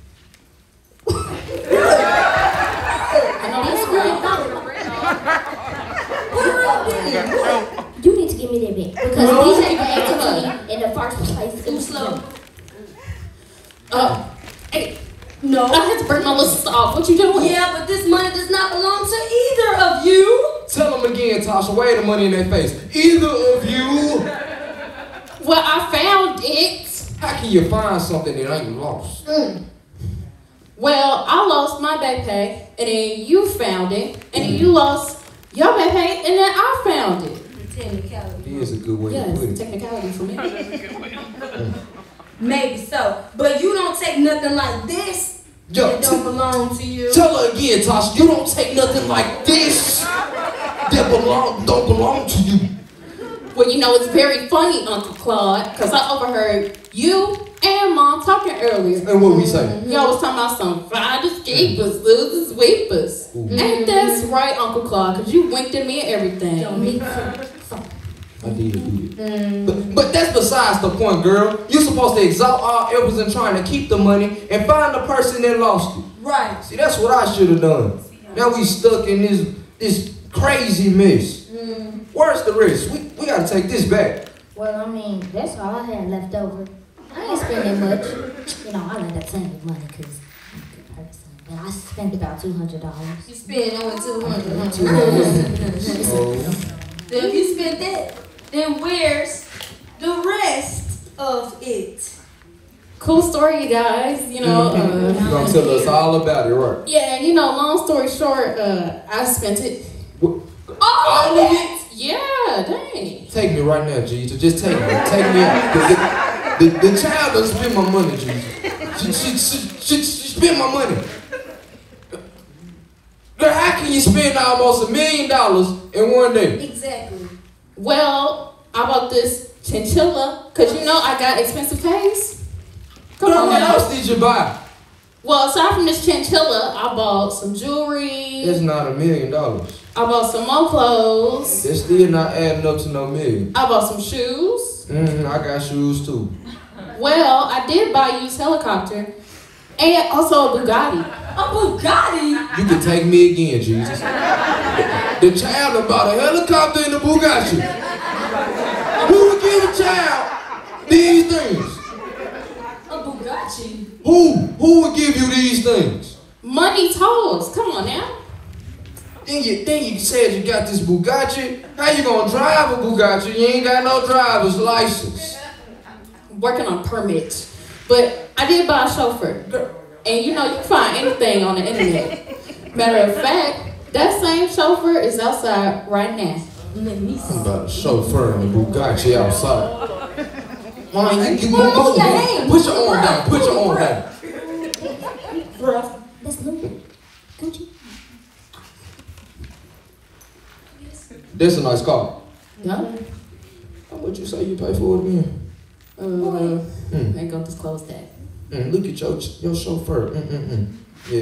I know that's right. You need to give me that back because these ain't back to me in the first place. Too slow. Hey, No. I had to break my list off. What you doing? Yeah, but this money does not belong to either of you. Tell them again, Tasha. Wave the money in their face. Either of you. Well, I found it. How can you find something that ain't lost? Well, I lost my backpack, and then you found it, and then you lost your backpack, and then I found it. Technicality. Here's a good way to Yes, put it. technicality for me. Maybe so. But you don't take nothing like this that don't belong to you. Tell her again, Tasha. You don't take nothing like this that don't belong to you. Well, you know, it's very funny, Uncle Claude, because I overheard you and Mom talking earlier. And what we say? Y'all was talking about some find escapers, losers, sweepers. Ain't that right, Uncle Claude? Because you winked at me and everything. I did. But that's besides the point, girl. You're supposed to exalt our efforts in trying to keep the money and find the person that lost it. Right. See, that's what I should have done. Now we stuck in this crazy mess. Where's the rest? We gotta take this back. Well, I mean, that's all I had left over. I ain't spending much. You know, I like that same money because I'm a good person. But I spent about $200. You spent only $200. Oh. So if you spent that, then where's the rest of it? Cool story, you guys. You know, You're gonna tell us all about it, right? yeah, you know, long story short, I spent it. All of it? Yeah, dang. Take me right now, Jesus. Just take me. Take me out. The child doesn't spend my money, Jesus. She spent my money. Girl, how can you spend almost $1 million in one day? Exactly. Well, I bought this chinchilla, because you know I got expensive taste. Come Girl, on what now. else did you buy? Well, aside from this chinchilla, I bought some jewelry. That's not $1 million. I bought some more clothes. That's still not adding up to no million. I bought some shoes. I got shoes too. Well, I did buy a used helicopter. And also a Bugatti. A Bugatti? You can take me again, Jesus. The child bought a helicopter and a Bugatti. Who would give a child these things? A Bugatti? Who would give you these things? Money talks. Come on now. Then you said you got this Bugatti. How you gonna drive a Bugatti? You ain't got no driver's license. Working on permits. But I did buy a chauffeur. And you know, you can find anything on the internet. Matter of fact, that same chauffeur is outside right now. Let me see. I'm about a chauffeur and a Bugatti outside. Man, you Move your hand. Put your arm down. Put your arm down. Bruh. Let's move. Gucci. That's a nice car. Yeah. How much you say you pay for it again? Ain't gonna disclose that. Look at your chauffeur. Yeah.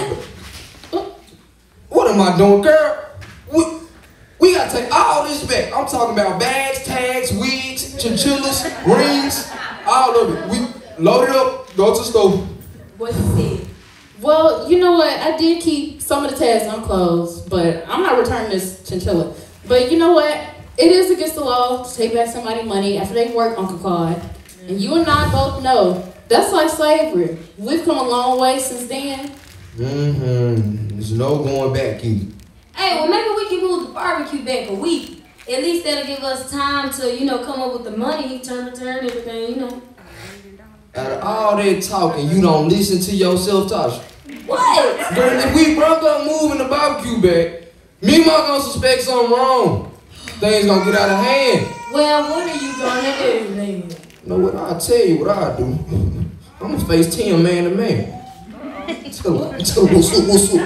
What am I doing, girl? We gotta take all this back. I'm talking about bags, tags, wigs, chinchillas, rings, all of it. We load it up, go to the store. What you said? Well, you know what? I did keep some of the tags unclosed, but I'm not returning this chinchilla. But you know what? It is against the law to take back somebody's money after they work, Uncle Claude. And you and I both know that's like slavery. We've come a long way since then. There's no going back either. Hey, well maybe we can move the barbecue back a week. At least that'll give us time to, come up with the money, return everything, Out of all that talking, you don't listen to yourself, Tasha. What? Girl, if we broke up moving the barbecue back, MeeMaw's gonna suspect something wrong. Things gonna get out of hand. Well, what are you gonna do then? You know what? I'll tell you what I'll do. I'm gonna face Tim man to man. Tell him what's up.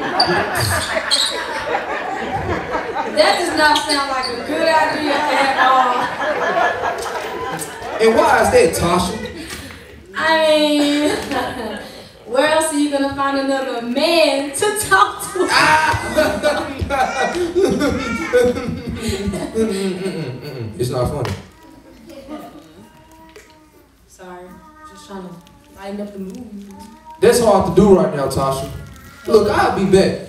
That does not sound like a good idea at all. And why is that, Tasha? I mean, where else are you gonna find another man to talk to? It's not funny. Sorry, just trying to lighten up the mood. That's hard to do right now, Tasha. Look, I'll be back.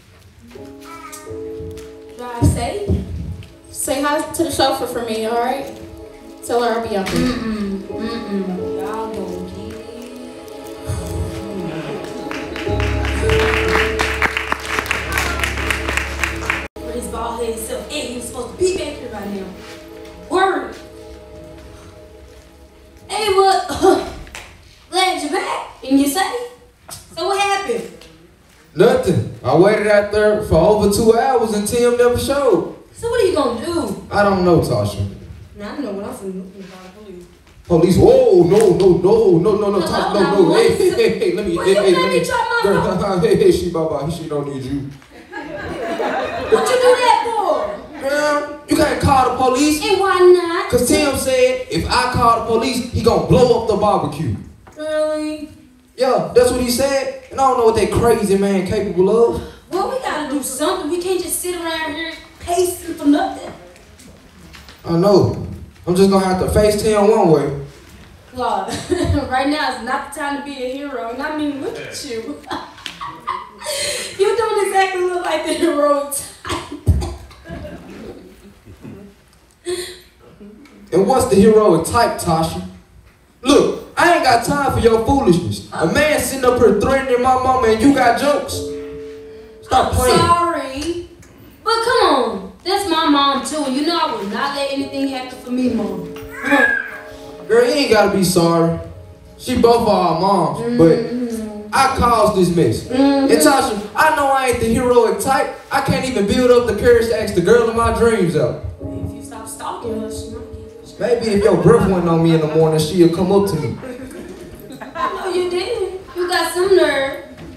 Drive safe. Say hi to the chauffeur for me, all right? Tell her I'll be out there. Y'all gonna get it. Where his bald headed self and he was supposed to be back here by now. Word. Hey, what? Glad you're back. And you say? So what happened? Nothing. I waited out there for over 2 hours and Tim never showed. So what are you gonna do? I don't know, Tasha. Now I know what I'm finna do about police. Police, whoa, no, Tasha, no, hey, let me, Well, you let me try my girl, hey, she don't need you. What you do that for? Girl, you can't call the police. And why not? Cause Tim said if I call the police, he gonna blow up the barbecue. Really? Yeah, that's what he said. And I don't know what that crazy man capable of. Well, we gotta do something. We can't just sit around here pacing for nothing. I know. I'm just gonna have to face Tim one way. Claude, right now is not the time to be a hero. And I mean, look at you. You don't exactly look like the heroic type. And what's the heroic type, Tasha? Look, I ain't got time for your foolishness. A man sitting up here threatening my mama and you got jokes. Stop playing. Sorry. But come on. That's my mom too. And you know I will not let anything happen for me, Mom. Girl, you ain't gotta be sorry. She both our moms, but I caused this mess. And Tasha, I know I ain't the heroic type. I can't even build up the courage to ask the girl of my dreams out. If you stop stalking her, she might get you. Maybe if your breath went on me in the morning, she'll come up to me. I know you did. You got some nerve.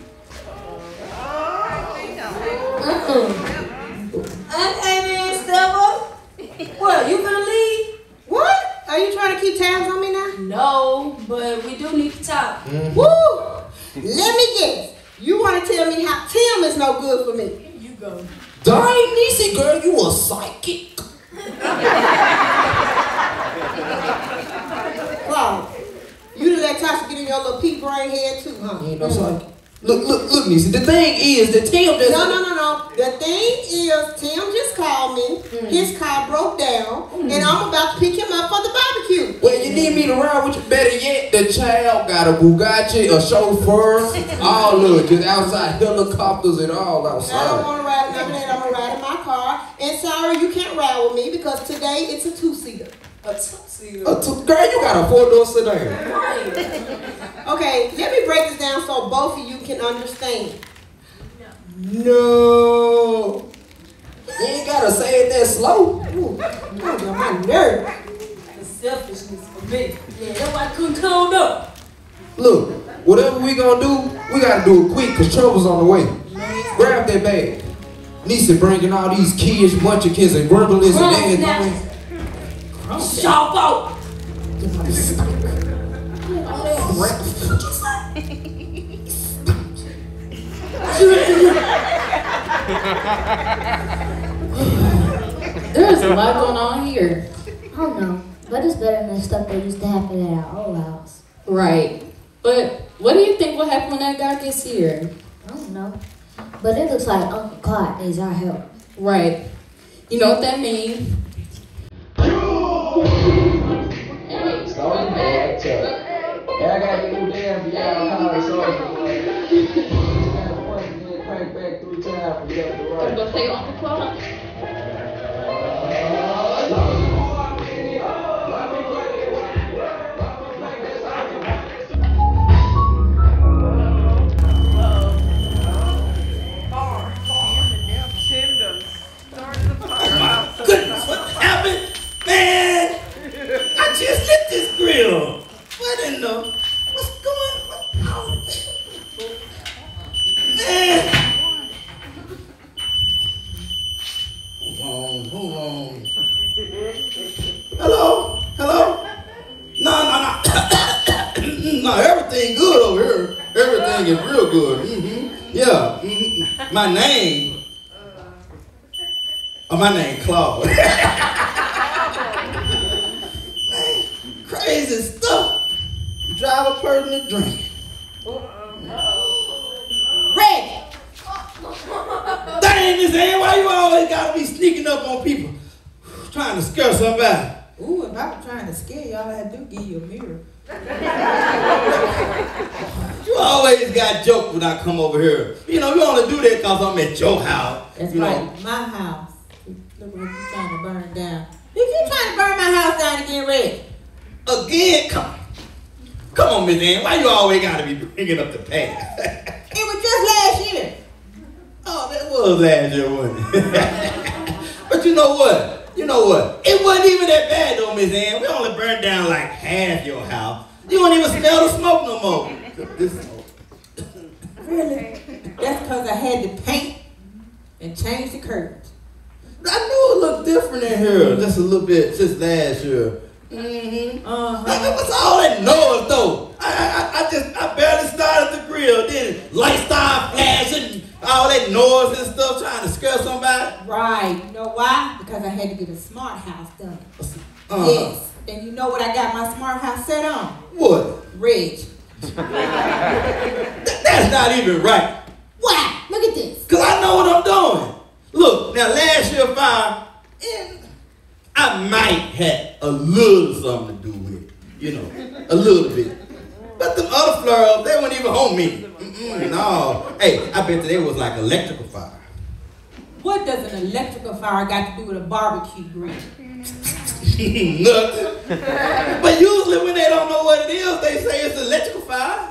Hey man, Stubber. What, you gonna leave? What? Are you trying to keep tabs on me now? No, but we do need to talk. Woo! Let me guess. You want to tell me how Tim is no good for me? Here you go. Dang, Niecy, girl, you a psychic. Wow. You done let Tasha get in your little pea brain head too, huh? You ain't no psychic. Look, Niecy, the thing is that Tim just... No. The thing is, Tim just called me. His car broke down, and I'm about to pick him up for the barbecue. Well, you need me to ride with you. Better yet, the child got a Bugatti, a chauffeur, all of it, just outside, helicopters and all outside. I don't want to ride none of that. I'm going to ride in my car. And sorry, you can't ride with me because today it's a two-seater. A two-seater? Girl, you got a 4-door sedan. Right. Okay, let me break this down so both of you can understand. No. You ain't gotta say it that slow. Ooh, got my nerve. The selfishness for me. Yeah, that's why I couldn't come up. Look, whatever we gonna do, we gotta do it quick, cause trouble's on the way. Grab that bag. Niecy bringing all these kids, bunch of kids and grumblers and everything. Sharp out. get my stock. All that breath. There's a lot going on here. I don't know, but it's better than the stuff that used to happen at our old house. Right. But what do you think will happen when that guy gets here? I don't know. But it looks like Uncle Clyde needs our help. Right. You know what that means? I gotta get damn beyond crank back 3 times. Gonna go say Uncle Clyde. Goodness, what happened? Man, I just lit this grill. What in the, what's going on? Man. Hold on. Hello? No. No, everything good over here. Everything is real good. Yeah. My name Claude. Man, crazy stuff. Drive a person to drink. Reggie! Dang, Miss Ann, why you always gotta be sneaking up on people? Trying to scare somebody. Ooh, if I was trying to scare y'all, I do give you a mirror. You always got jokes when I come over here. You know, you only do that because I'm at your house. That's you right, know. my house. Look like you trying to burn it down. If you trying to burn my house down again, Reggie. Again? Come on, Miss Ann. Why you always got to be bringing up the past? It was just last year. Oh, that was last year, wasn't it? But you know what? It wasn't even that bad, though, Miss Ann. We only burned down like half your house. You don't even smell the smoke no more. Really? That's because I had to paint and change the curtains. I knew it looked different in here just a little bit since last year. What's all that noise though? I barely started the grill, then lights started flashing, all that noise and stuff, trying to scare somebody. Right. You know why? Because I had to get a smart house done. Yes. And you know what I got my smart house set on? What? Reg. That's not even right. Why? Look at this. Because I know what I'm doing. Look, now last year fire, and I might have a little something to do with it. You know, a little bit. But the other flare-ups, they weren't even on me. No. Hey, I bet they was like electrical fire. What does an electrical fire got to do with a barbecue grill? Nothing. But usually when they don't know what it is, they say it's electrical fire.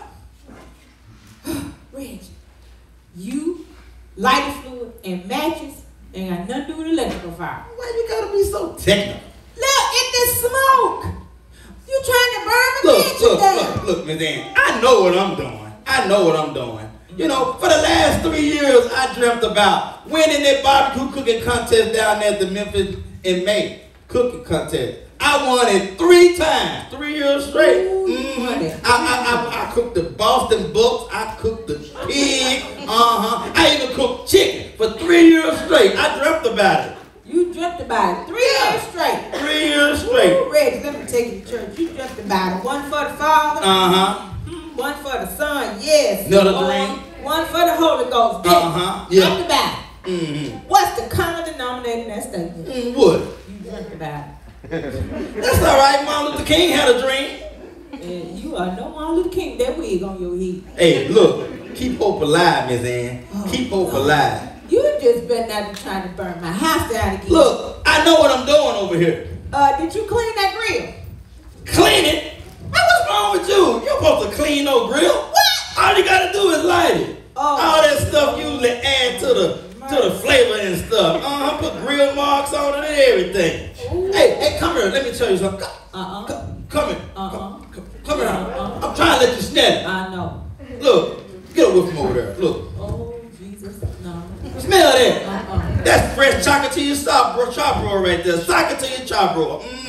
Reg, you, lighter fluid, and matches ain't got nothing to do with electrical fire. Why you gotta be so technical? Look at this smoke. You trying to burn my mansion down. Look, Miss Ann, I know what I'm doing. You know, for the last 3 years, I dreamt about winning that barbecue cooking contest down there at the Memphis in May. Cooking contest. I won it 3 times, 3 years straight. I cooked the Boston Bucks. I cooked the pig. I even cooked chicken for 3 years straight. I dreamt about it. You dreamt about it 3 years straight. 3 years straight. Ooh, Reggie, let me take you to church. You dreamt about it. One for the Father. One for the Son. Yes. Another dream. One for the Holy Ghost. Yeah. Dreamt about it. What's the common denominator in that statement? What? You dreamt about it. That's all right. Martin Luther King had a dream. And you are no Martin Luther King. That wig on your head. Hey, look. Keep hope alive, Miss Ann. Keep hope alive. You just better not be trying to burn my house down again. Look, I know what I'm doing over here. Did you clean that grill? Clean it? Man, what's wrong with you? You're supposed to clean no grill. What? All you gotta do is light it. All that stuff usually add to the flavor and stuff. Put grill marks on it and everything. Hey, come here. Let me tell you something. Come here. Come here. I'm trying to let you smell it. I know. Look, get away from over there. Look. Oh, Jesus, no. Smell that. That's fresh chocolate to your chop roll right there. Sock it to your chop roll.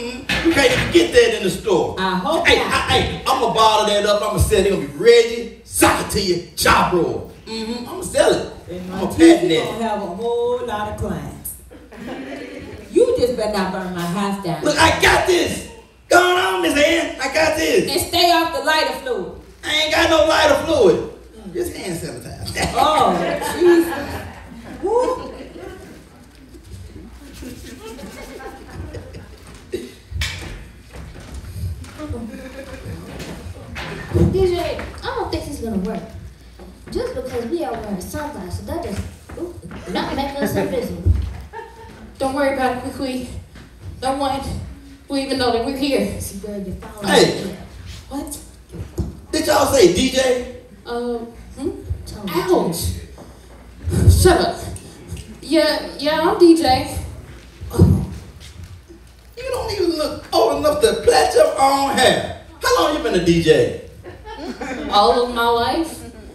You can't even get that in the store. I hope Hey, not. hey, I'm gonna bottle that up. I'm gonna sell it. It's gonna be Reggie, sock it to you, chop roll. I'm gonna sell it. And I'm my gonna teacher patent gonna that. have a whole lot of clients. You just better not burn my house down. Look, I got this. Going on, Miss Ann. I got this. And stay off the lighter fluid. I ain't got no lighter fluid. Just hand sanitizer. Oh, Jesus. Woo. DJ, I don't think this is gonna work. Just because we are wearing sunglasses, that does not make us invisible. Don't worry about it, we don't want we even know that we're here. See where you're following. Hey. What? Did y'all say DJ? Ouch. Shut up. Yeah, I'm DJ. You don't even look old enough to plait your own hair. How long you been a DJ? All of my life.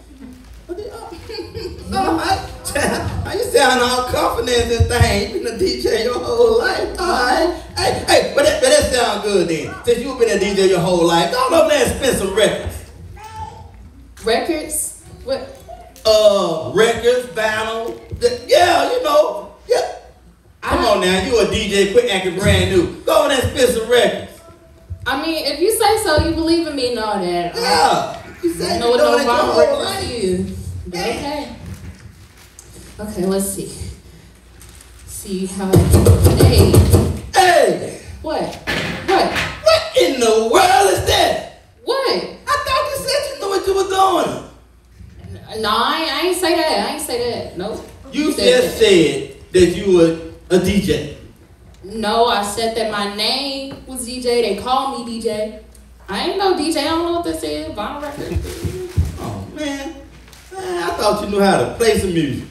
You sound all confident and thing. You been a DJ your whole life. All right. Hey, but that sound good then. Since you've been a DJ your whole life, go over there and spin some records. Records? What? Records, vinyl. Yeah, you know. Yeah. Come on now, you a DJ, quit acting brand new. Go over there and spin some records. I mean, if you say so, you believe in me and all that. Yeah. You say I you know what doing no it your vinyl whole records life. is. But okay. Okay, let's see. See how. Hey. Hey. What? What in the world is that? What? I thought you said you knew what you were doing. No, I ain't say that. I ain't say that. Nope. You just said that you were a DJ. No, I said that my name was DJ. They call me DJ. I ain't no DJ. I don't know what this is. Vinyl record. Oh, man. I thought you knew how to play some music.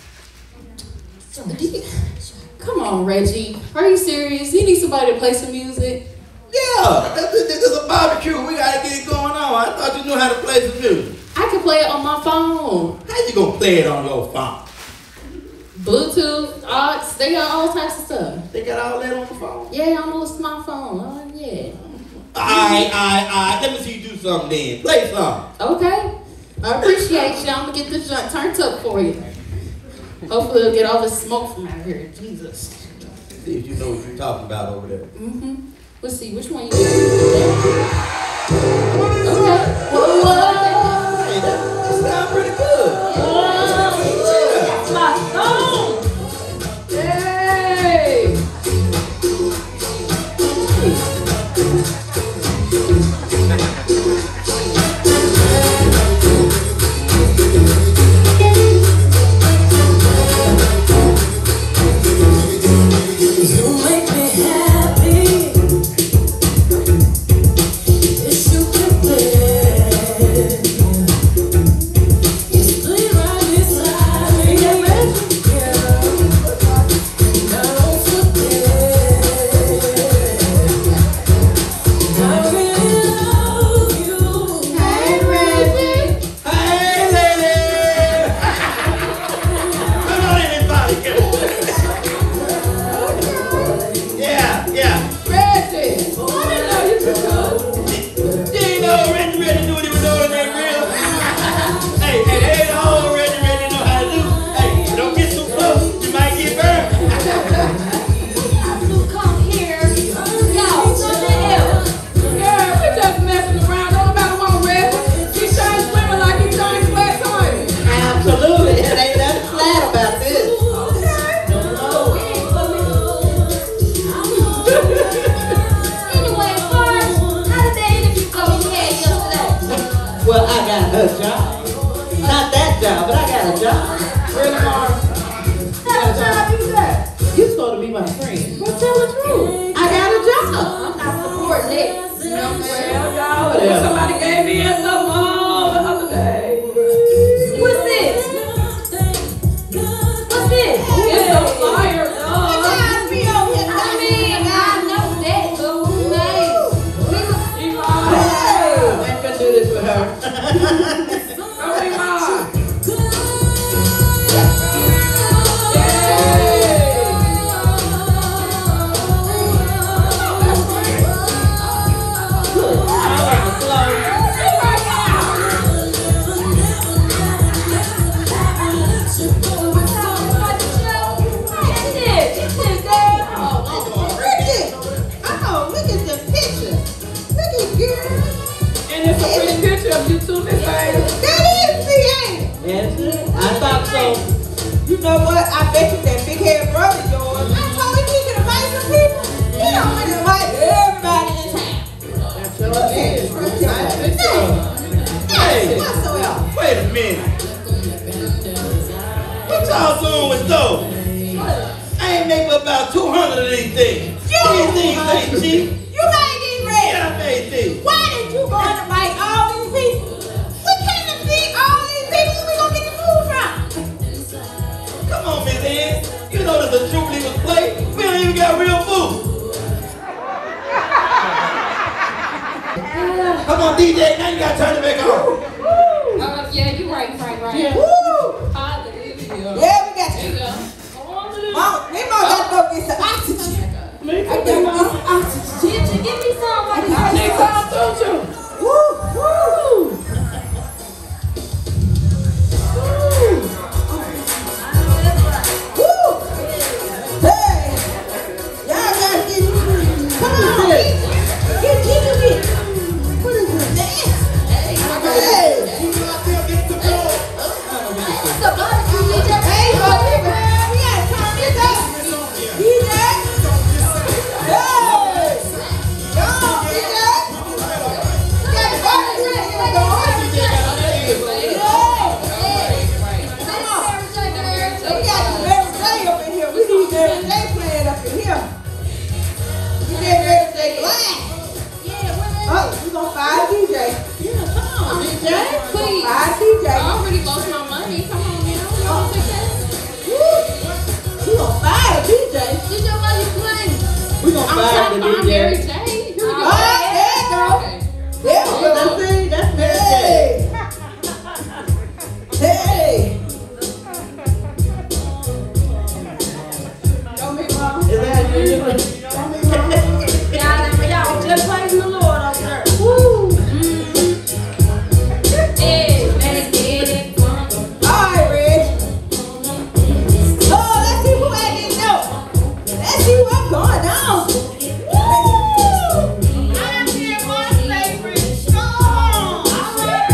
Come on, Reggie. Are you serious? You need somebody to play some music? Yeah. There's a barbecue. We got to get it going on. I thought you knew how to play some music. I can play it on my phone. How you going to play it on your phone? Bluetooth, aux, they got all types of stuff. They got all that on the phone? Yeah, on a little smartphone. Yeah. All right. Let me see you do something then. Play something. Okay. I appreciate you. I'm going to get this joint turned up for you. Hopefully it'll get all this smoke from out here. Jesus. See if you know what you're talking about over there. Let's see, which one you got? Okay. Whoa. Hey, that sounds pretty good. That's my song. Hey. You make me happy. Yes, you can play. You stay right beside me. Yeah. And I won't forget. I really love you. Hey, Reggie. Hey, lady. Come on, everybody. Yeah. Reggie. I didn't know you could go. You ain't know Reggie knew what he was doing in that grill. Hey, ain't all Reggie know how to do. Hey, don't get so close, you might get burned. Come here. Y'all, something else. Girl, we just messing around. Don't nobody want Reggie. He's trying to swim like he's trying to play something. Absolutely. It ain't nothing flat about this. Anyway, Forrest, how did that interview go you had yesterday? Well, I got a job. Not that job, but I got a job. Really, Mars? What job you got? You supposed to be my friend. Well, tell the truth. I got a job. I'm not supporting it. You know what I'm saying? Whatever. Somebody gave me a mall the other day. What's this? What's this? It's a flyer, dog. I mean, I know that, but who made I ain't gonna do this with her. I thought so. You know what? I bet you that big head brother of yours. I told him he can invite some people. He don't invite everybody in town. That's what it is. Hey, wait a minute. What y'all doing with those? I ain't make about 200 of these things. These things ain't cheap. You made these red. Yeah, I made these. Why did you go and invite all these people? We can't feed all these people. We gonna get the food from. Come on, Miss Ann. You know there's a True Believers play. We don't even got real food. Come on, DJ. Now you gotta turn it back on. Yeah, you right. Yeah. Woo! Hallelujah. Yeah, we got you. There you go. Mom, me mom got to go get some oxygen. I got to get some oxygen. Give me some. I need some, don't you? Woo! Woo! Woo! Hey! Y'all gotta get come on, get. What is this? Hey! The barbecue, DJ. Hey, go here, man. We gotta turn this up. DJ. Hey! Come on, DJ. We got the barbecue ready. Here we go. Come on. We got the Mary J up in here. We need Mary J playing up in here. We need Mary J glad. Oh, we gonna fire DJ. Yeah, come on, DJ. Please. Fire DJ. I already lost my money. Come on, man. You don't take that? We gonna fire DJ. DJ, why you playing? We gonna fire the I'm DJ. Mary J. Here we go. Oh, there you go. Okay. There we go. That's Mary J. Hey. Go, MeeMaw's. Is that you? Y'all just praising the Lord over there. Woo. Hey, let's get it. All right, Rich. Oh, let's see who had this note. Let's see what's going on. Woo. I'm here, my favorite song. All right.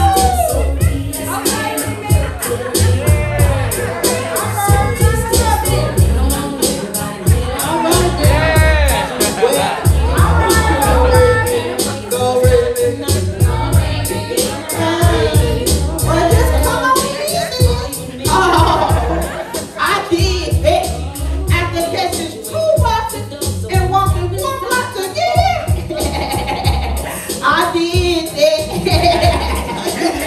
Well, just come on in. Oh, I did that after catching 2 buses and walking 1 block to get here. I did that.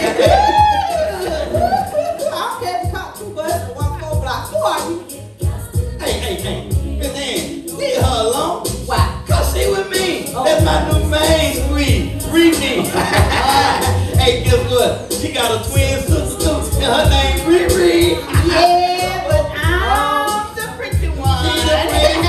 I don't care if you caught 2 buses and walk 4 blocks. Who are you? Hey. Miss Ann, leave her alone. Why? Cause she with me. That's my new main squeeze. Riri. Hey, guess what? She got a twin sister too, and her name Riri. Yeah, but I'm the pretty one. She the pretty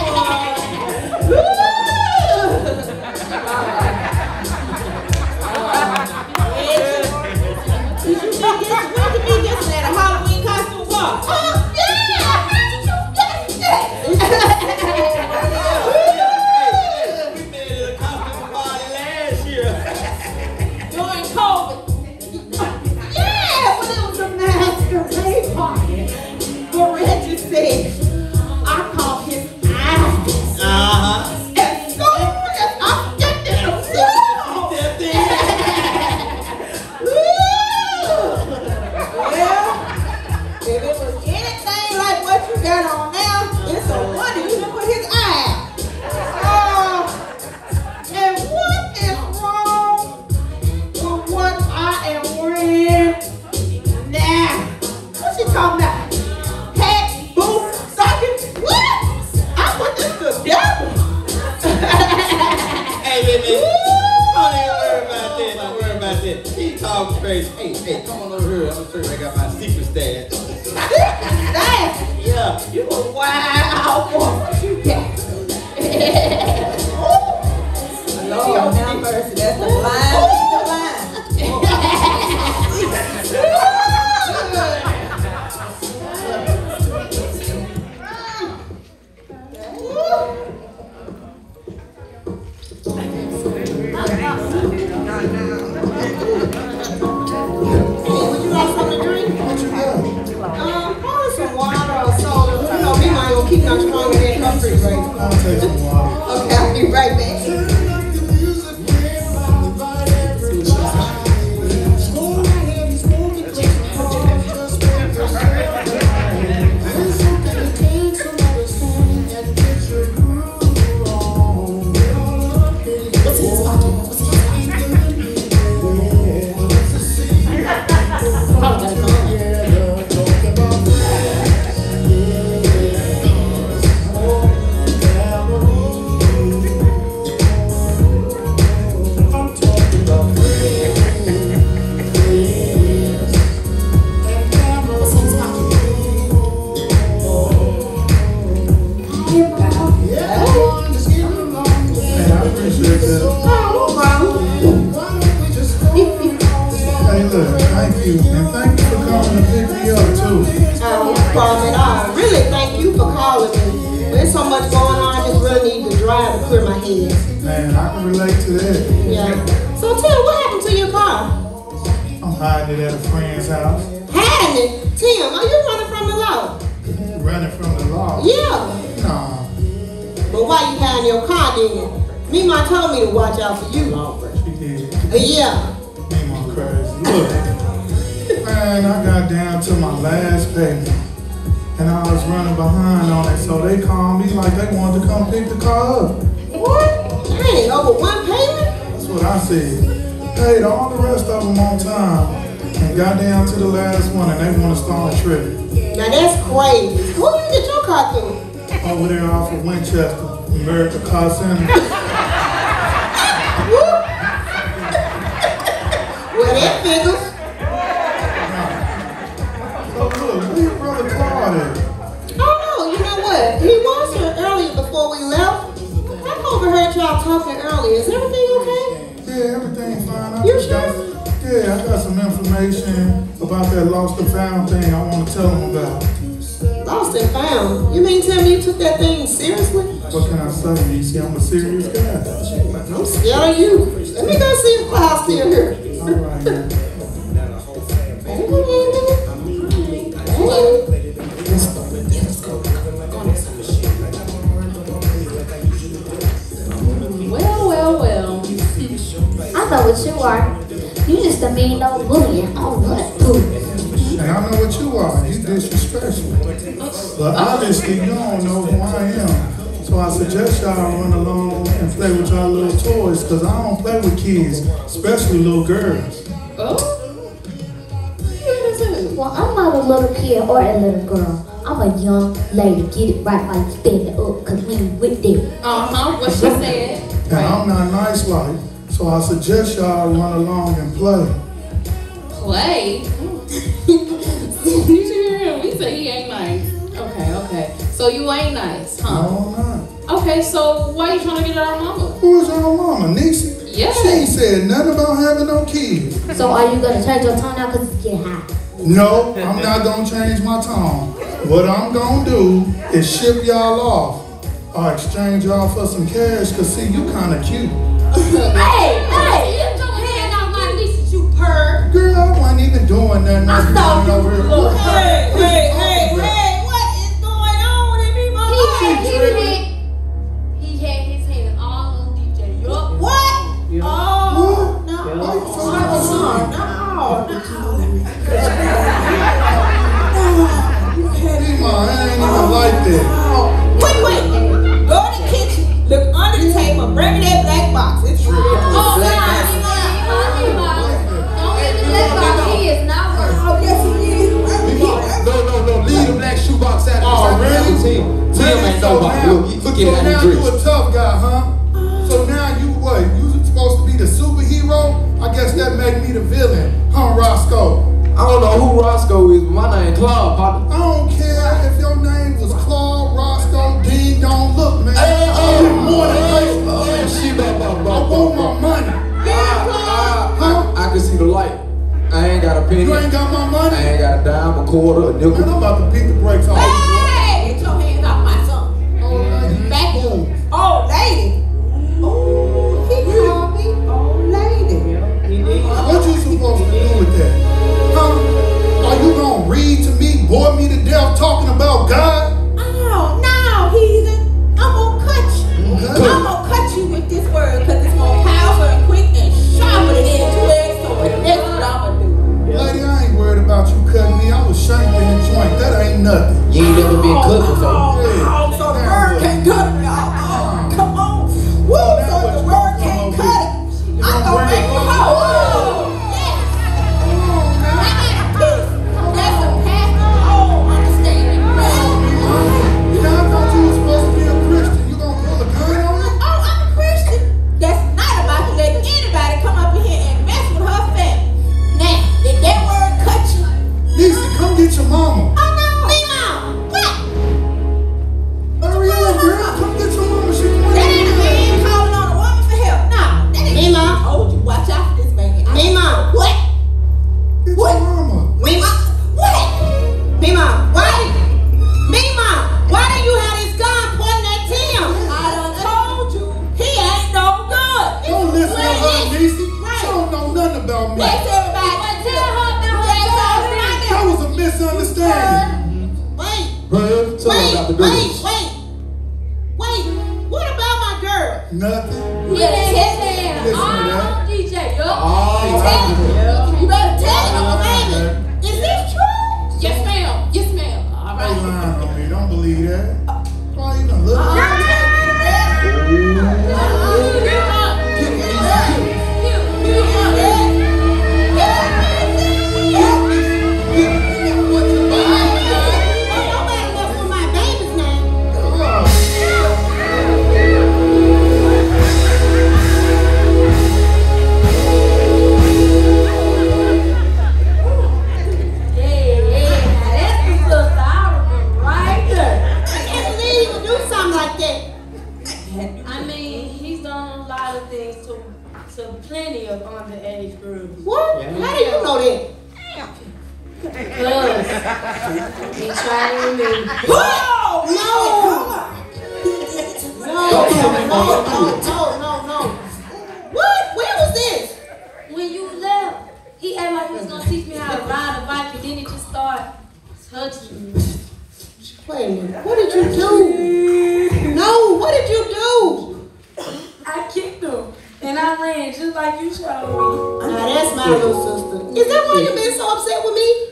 Did you think this? When did we get at a Halloween costume ball? Oh, yeah! We made it a costume party last year. During COVID. Yeah, but it was a masquerade party. But Ratchet said, I caught his eyes. As soon as I stepped in the room. That thing. Well, if it was anything like what you got on now, it's a wonder you didn't put his eye. And what is wrong with what I am wearing now? What's she talking about? Hat, boots, stockings? What? I put this together. Hey, baby. Don't even worry about that. Don't worry about that. She talking crazy. Hey, come on over here. I'm gonna show you I got my secret stash. Damn. Yeah. You a wild boy. What you got? Lord, have mercy. mercy, that's the blind. Keep on strong in that country, right? I'll take some water. Okay, I'll be right back. Man, I can relate to that. Yeah. So Tim, what happened to your car? I'm hiding it at a friend's house. Hiding it? Tim, are you running from the law? Running from the law? Yeah. Nah. But why you hiding your car then? MeeMaw told me to watch out for you. She did. Yeah. MeeMaw crazy. Look, man, I got down to my last payment. And I was running behind on it, so they called me like they wanted to come pick the car up. What? Dang, over one payment? That's what I said. Paid all the rest of them on time and got down to the last one and they want to start a trip. Now that's crazy. Who you get your car through? Over there off of Winchester, America Car Center. Well, that figures. So look, where your brother Claude at? Oh, you know what? He was here earlier before we left. I overheard y'all talking earlier. Is everything okay? Yeah, everything's fine. You sure? Yeah, I got some information about that lost and found thing I want to tell them about. Lost and found? You mean tell me you took that thing seriously? What can I say? You see, I'm a serious guy. I'm scared of you. Let me go see if Cloud's still here. All right, man. Well. I know what you are. You just a mean old bully and all that poo. And I know what you are. You disrespectful. But obviously you don't know who I am. So I suggest y'all run along and play with y'all little toys, because I don't play with kids, especially little girls. Oh? Well, I'm not a little kid or a little girl. I'm a young lady. Get it right while you stand it up, because we ain't with them. What she said. And I'm not nice like, so I suggest y'all run along and play. Play? Did you hear him? He said he ain't nice. Okay. So you ain't nice, huh? No, I'm not. Okay, so why you trying to get our mama? Who is our mama, Niecy? Yeah. She ain't said nothing about having no kids. So are you going to change your tone now because it's getting hot? No, I'm not going to change my tone. What I'm going to do is ship y'all off or exchange y'all for some cash, because see, you kind of cute. Hey, you don't hand out my niece, you perv. Girl, I wasn't even doing nothing. I saw you. over here. Hey, what is going on in MeeMaw's life? He had his hand all on DJ. Yup. What? What? Oh, no. MeeMaw, I ain't even like that. Wait. Go in the kitchen, look under the table, bring me that black box. It's true. Oh, God. Don't get the black box. He is not worth. Oh, yes, he is. No, leave the black shoebox out. Oh, really? Tim ain't nobody. Look at So that now dress. you a tough guy, huh? So now you what? You supposed to be the superhero? I guess that make me the villain, huh, Roscoe? I don't know who Roscoe is, but my name Claude, partner. I don't care if your name was Claude, Roscoe, Dean, don't look, man. Hey, I want more than shit, I want my money. penny. You ain't got my money? I ain't got a dime, a quarter, a nickel. Man, I'm about to beat the brakes off. Hey, get your hands off my son. Back in. Old lady. Oh, he called me old lady. What you supposed to do with that? Huh? Are you gonna read to me, bore me to death talking about God? Oh, no, heathen. I'm gonna cut you. Okay. I'm gonna cut you with this word because it's more powerful and quick and sharper than any two-edged sword. That's what I'm gonna do. Lady, I ain't worried about you cutting me. I was shanked in the joint. That ain't nothing. You ain't never been cooked before. So the word can't cut it. Come on. Woo, so the word can't cut it. I'm gonna make you whole. Yes. I got a peace. That's a past all understanding. Now, I thought you were supposed to be a Christian. You gonna pull a gun on me? Oh, I'm a Christian. That's not about to let anybody come up in here and mess with her family. Now, did that word cut you? Nisa, come get your mama. Oh, no. MeeMaw. What? Hurry up, girl. Come get your mama. She That ain't a man calling on a woman for help. No, that ain't. MeeMaw. I told you, watch out for this man. MeeMaw. What? Get What? your mama. MeeMaw. What? MeeMaw. MeeMaw, why do you have this gun pointing at Tim? I done told you, he ain't no good. Don't listen to her, Nisa. Right. She don't know nothing about me. Let's everybody. Tell her about That was a misunderstanding. Wait, Bruh, tell her about the business. wait. What about my girl? Nothing. You better tell Listen to him. that. DJ, Oh, You better tell him, baby. Is this true? Yes, ma'am. Yes, ma'am. All They right. lying on me. Don't believe that. Why you gonna look at Nobody mess with my babies now. that's the sister I was right there. I can't believe you would do something like that. I mean, he's done a lot of things to plenty of underage girls. What? How do you know that? Plus, he tried with me. No! What? Where was this? When you left, he acted like he was gonna teach me how to ride a bike, and then he just started touching me. Wait a minute. What did you do? No, what did you do? I kicked him, and I ran just like you showed me. Now that's my little sister. Is that why you been so upset with me?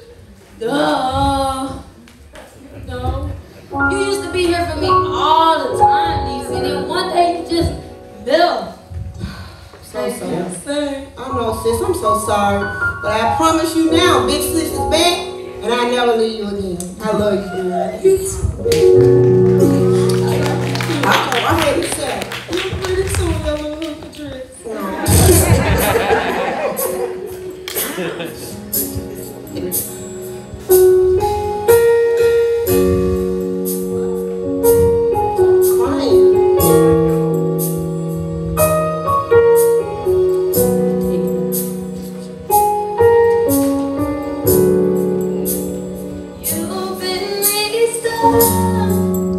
No. You used to be here for me all the time, Lisa, and then one day you just left. So sorry. I know, sis. I'm so sorry. But I promise you now, big sis is back, and I never leave you again. I love you. I hate to say it. Pretty soon, I'm gonna look at dress. You've been made stuff.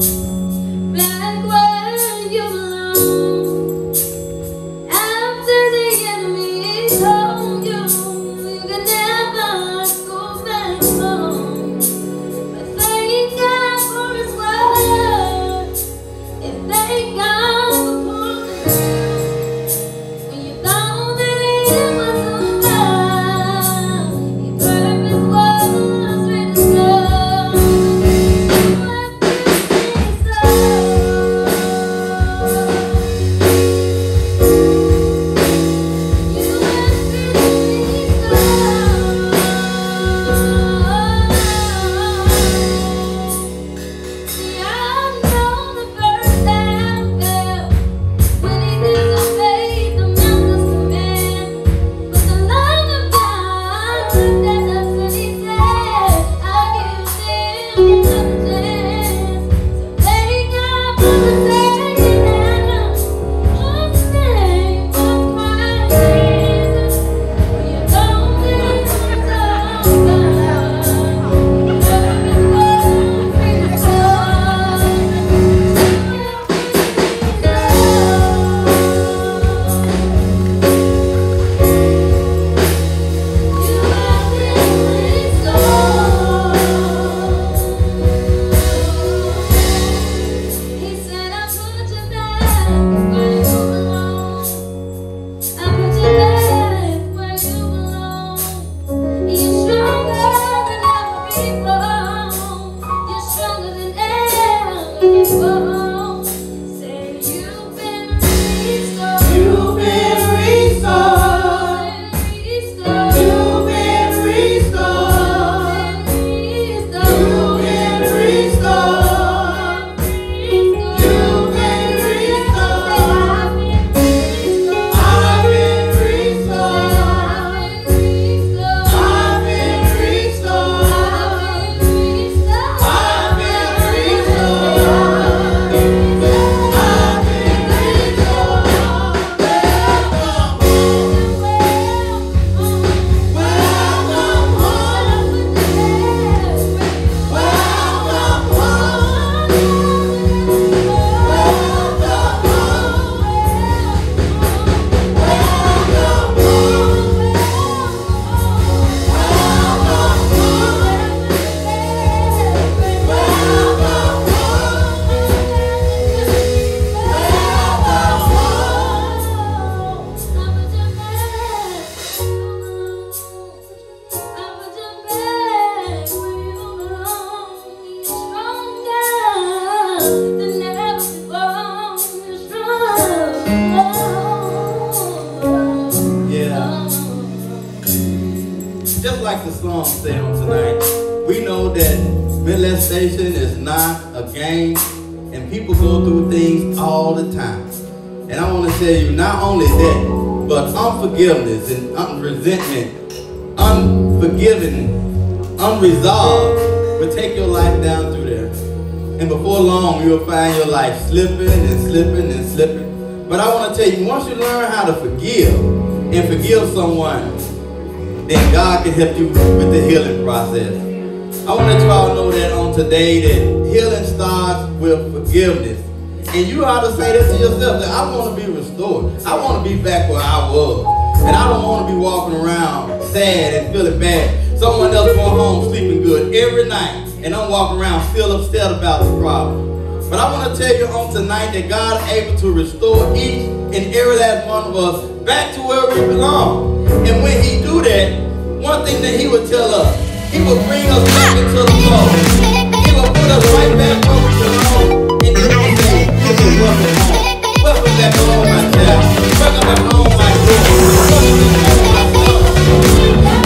just like the song said on tonight, we know that molestation is not a game, and people go through things all the time. And I want to tell you, not only that, but unforgiveness and resentment, unforgiving, unresolved will take your life down through there. And before long, you'll find your life slipping and slipping and slipping. But I want to tell you, once you learn how to forgive and forgive someone, then God can help you with the healing process. I want to let you all know that on today that healing starts with forgiveness. And you ought to say this to yourself, that I want to be restored. I want to be back where I was. And I don't want to be walking around sad and feeling bad. Someone else going home sleeping good every night, and I'm walking around still upset about the problem. But I want to tell you on tonight that God is able to restore each and every last one of us back to where we belong. And when he do that, one thing that he would tell us, he will bring us back into the fold. He will put us right back where we belong. And he will say, welcome home. Welcome back home, my child. Welcome back home, my daughter. Welcome back home, my son.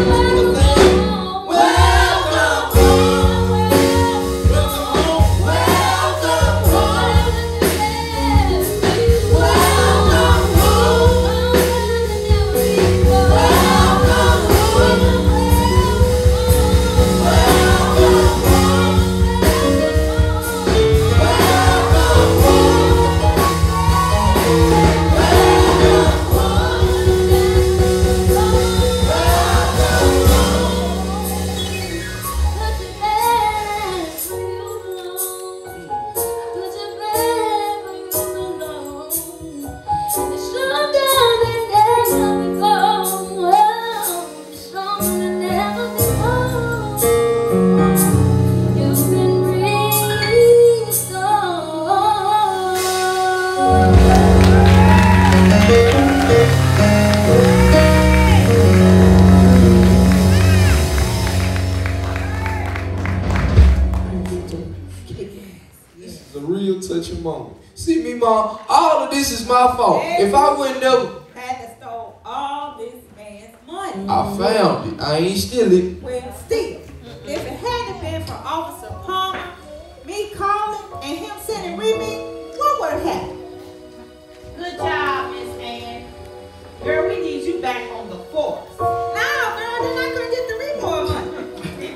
See, MeeMaw, all of this is my fault. If I wouldn't never had to stole all this man's money. I found it. I ain't steal it. Well, still, if it hadn't been for Officer Palmer, me calling, and him sending Remy, what would have happened? Good job, Miss Ann. Girl, we need you back on the force. No, girl, then I couldn't get the reward money.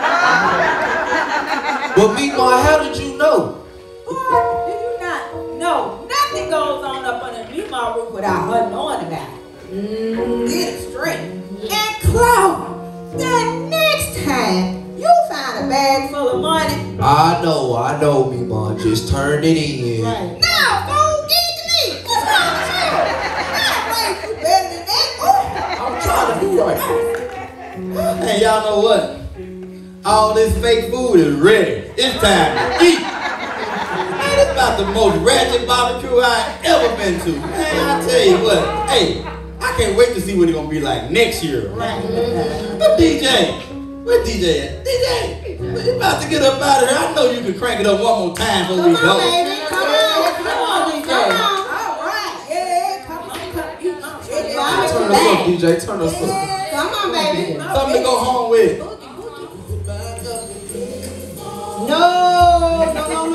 But MeeMaw, how did you know? Boy, do you not know? Nothing goes on up under MeeMaw's roof without her knowing about it. Get it straight. And Chloe, the next time you find a bag full of money. I know, MeeMaw. Just turn it in. Right. Now, go get it to me. What's wrong with you? You better than that. I'm trying to be right. Hey, y'all know what? All this fake food is ready. It's time to eat. Man, it's about the most ratchet barbecue I ever been to. Man, I tell you what. Hey, I can't wait to see what it's gonna be like next year. Right. But DJ, where DJ at? DJ, we're about to get up out of here. I know you can crank it up one more time before we go. Come on, baby. Come on, DJ. Come on. All right. Yeah, come on. Turn us up, DJ. Turn us up. Come on, baby. Something to go home with. No.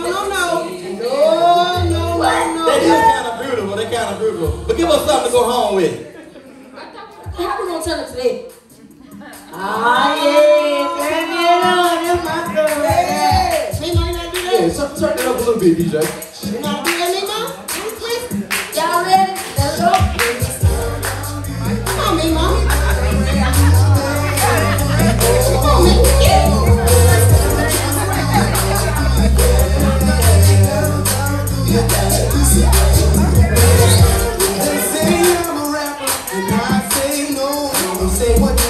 That is kind of beautiful. They kind of beautiful. But give us something to go home with. How we gonna turn it to that? Ah, yeah. Turn it on. That's my girl right there. She might not do that. Yeah, turn it up a little bit, DJ. You not do that, MeeMaw? Please. Y'all ready? Let's go. Come on, MeeMaw. Come on, MeeMaw. Yeah. They say I'm a rapper, and I say no. They say what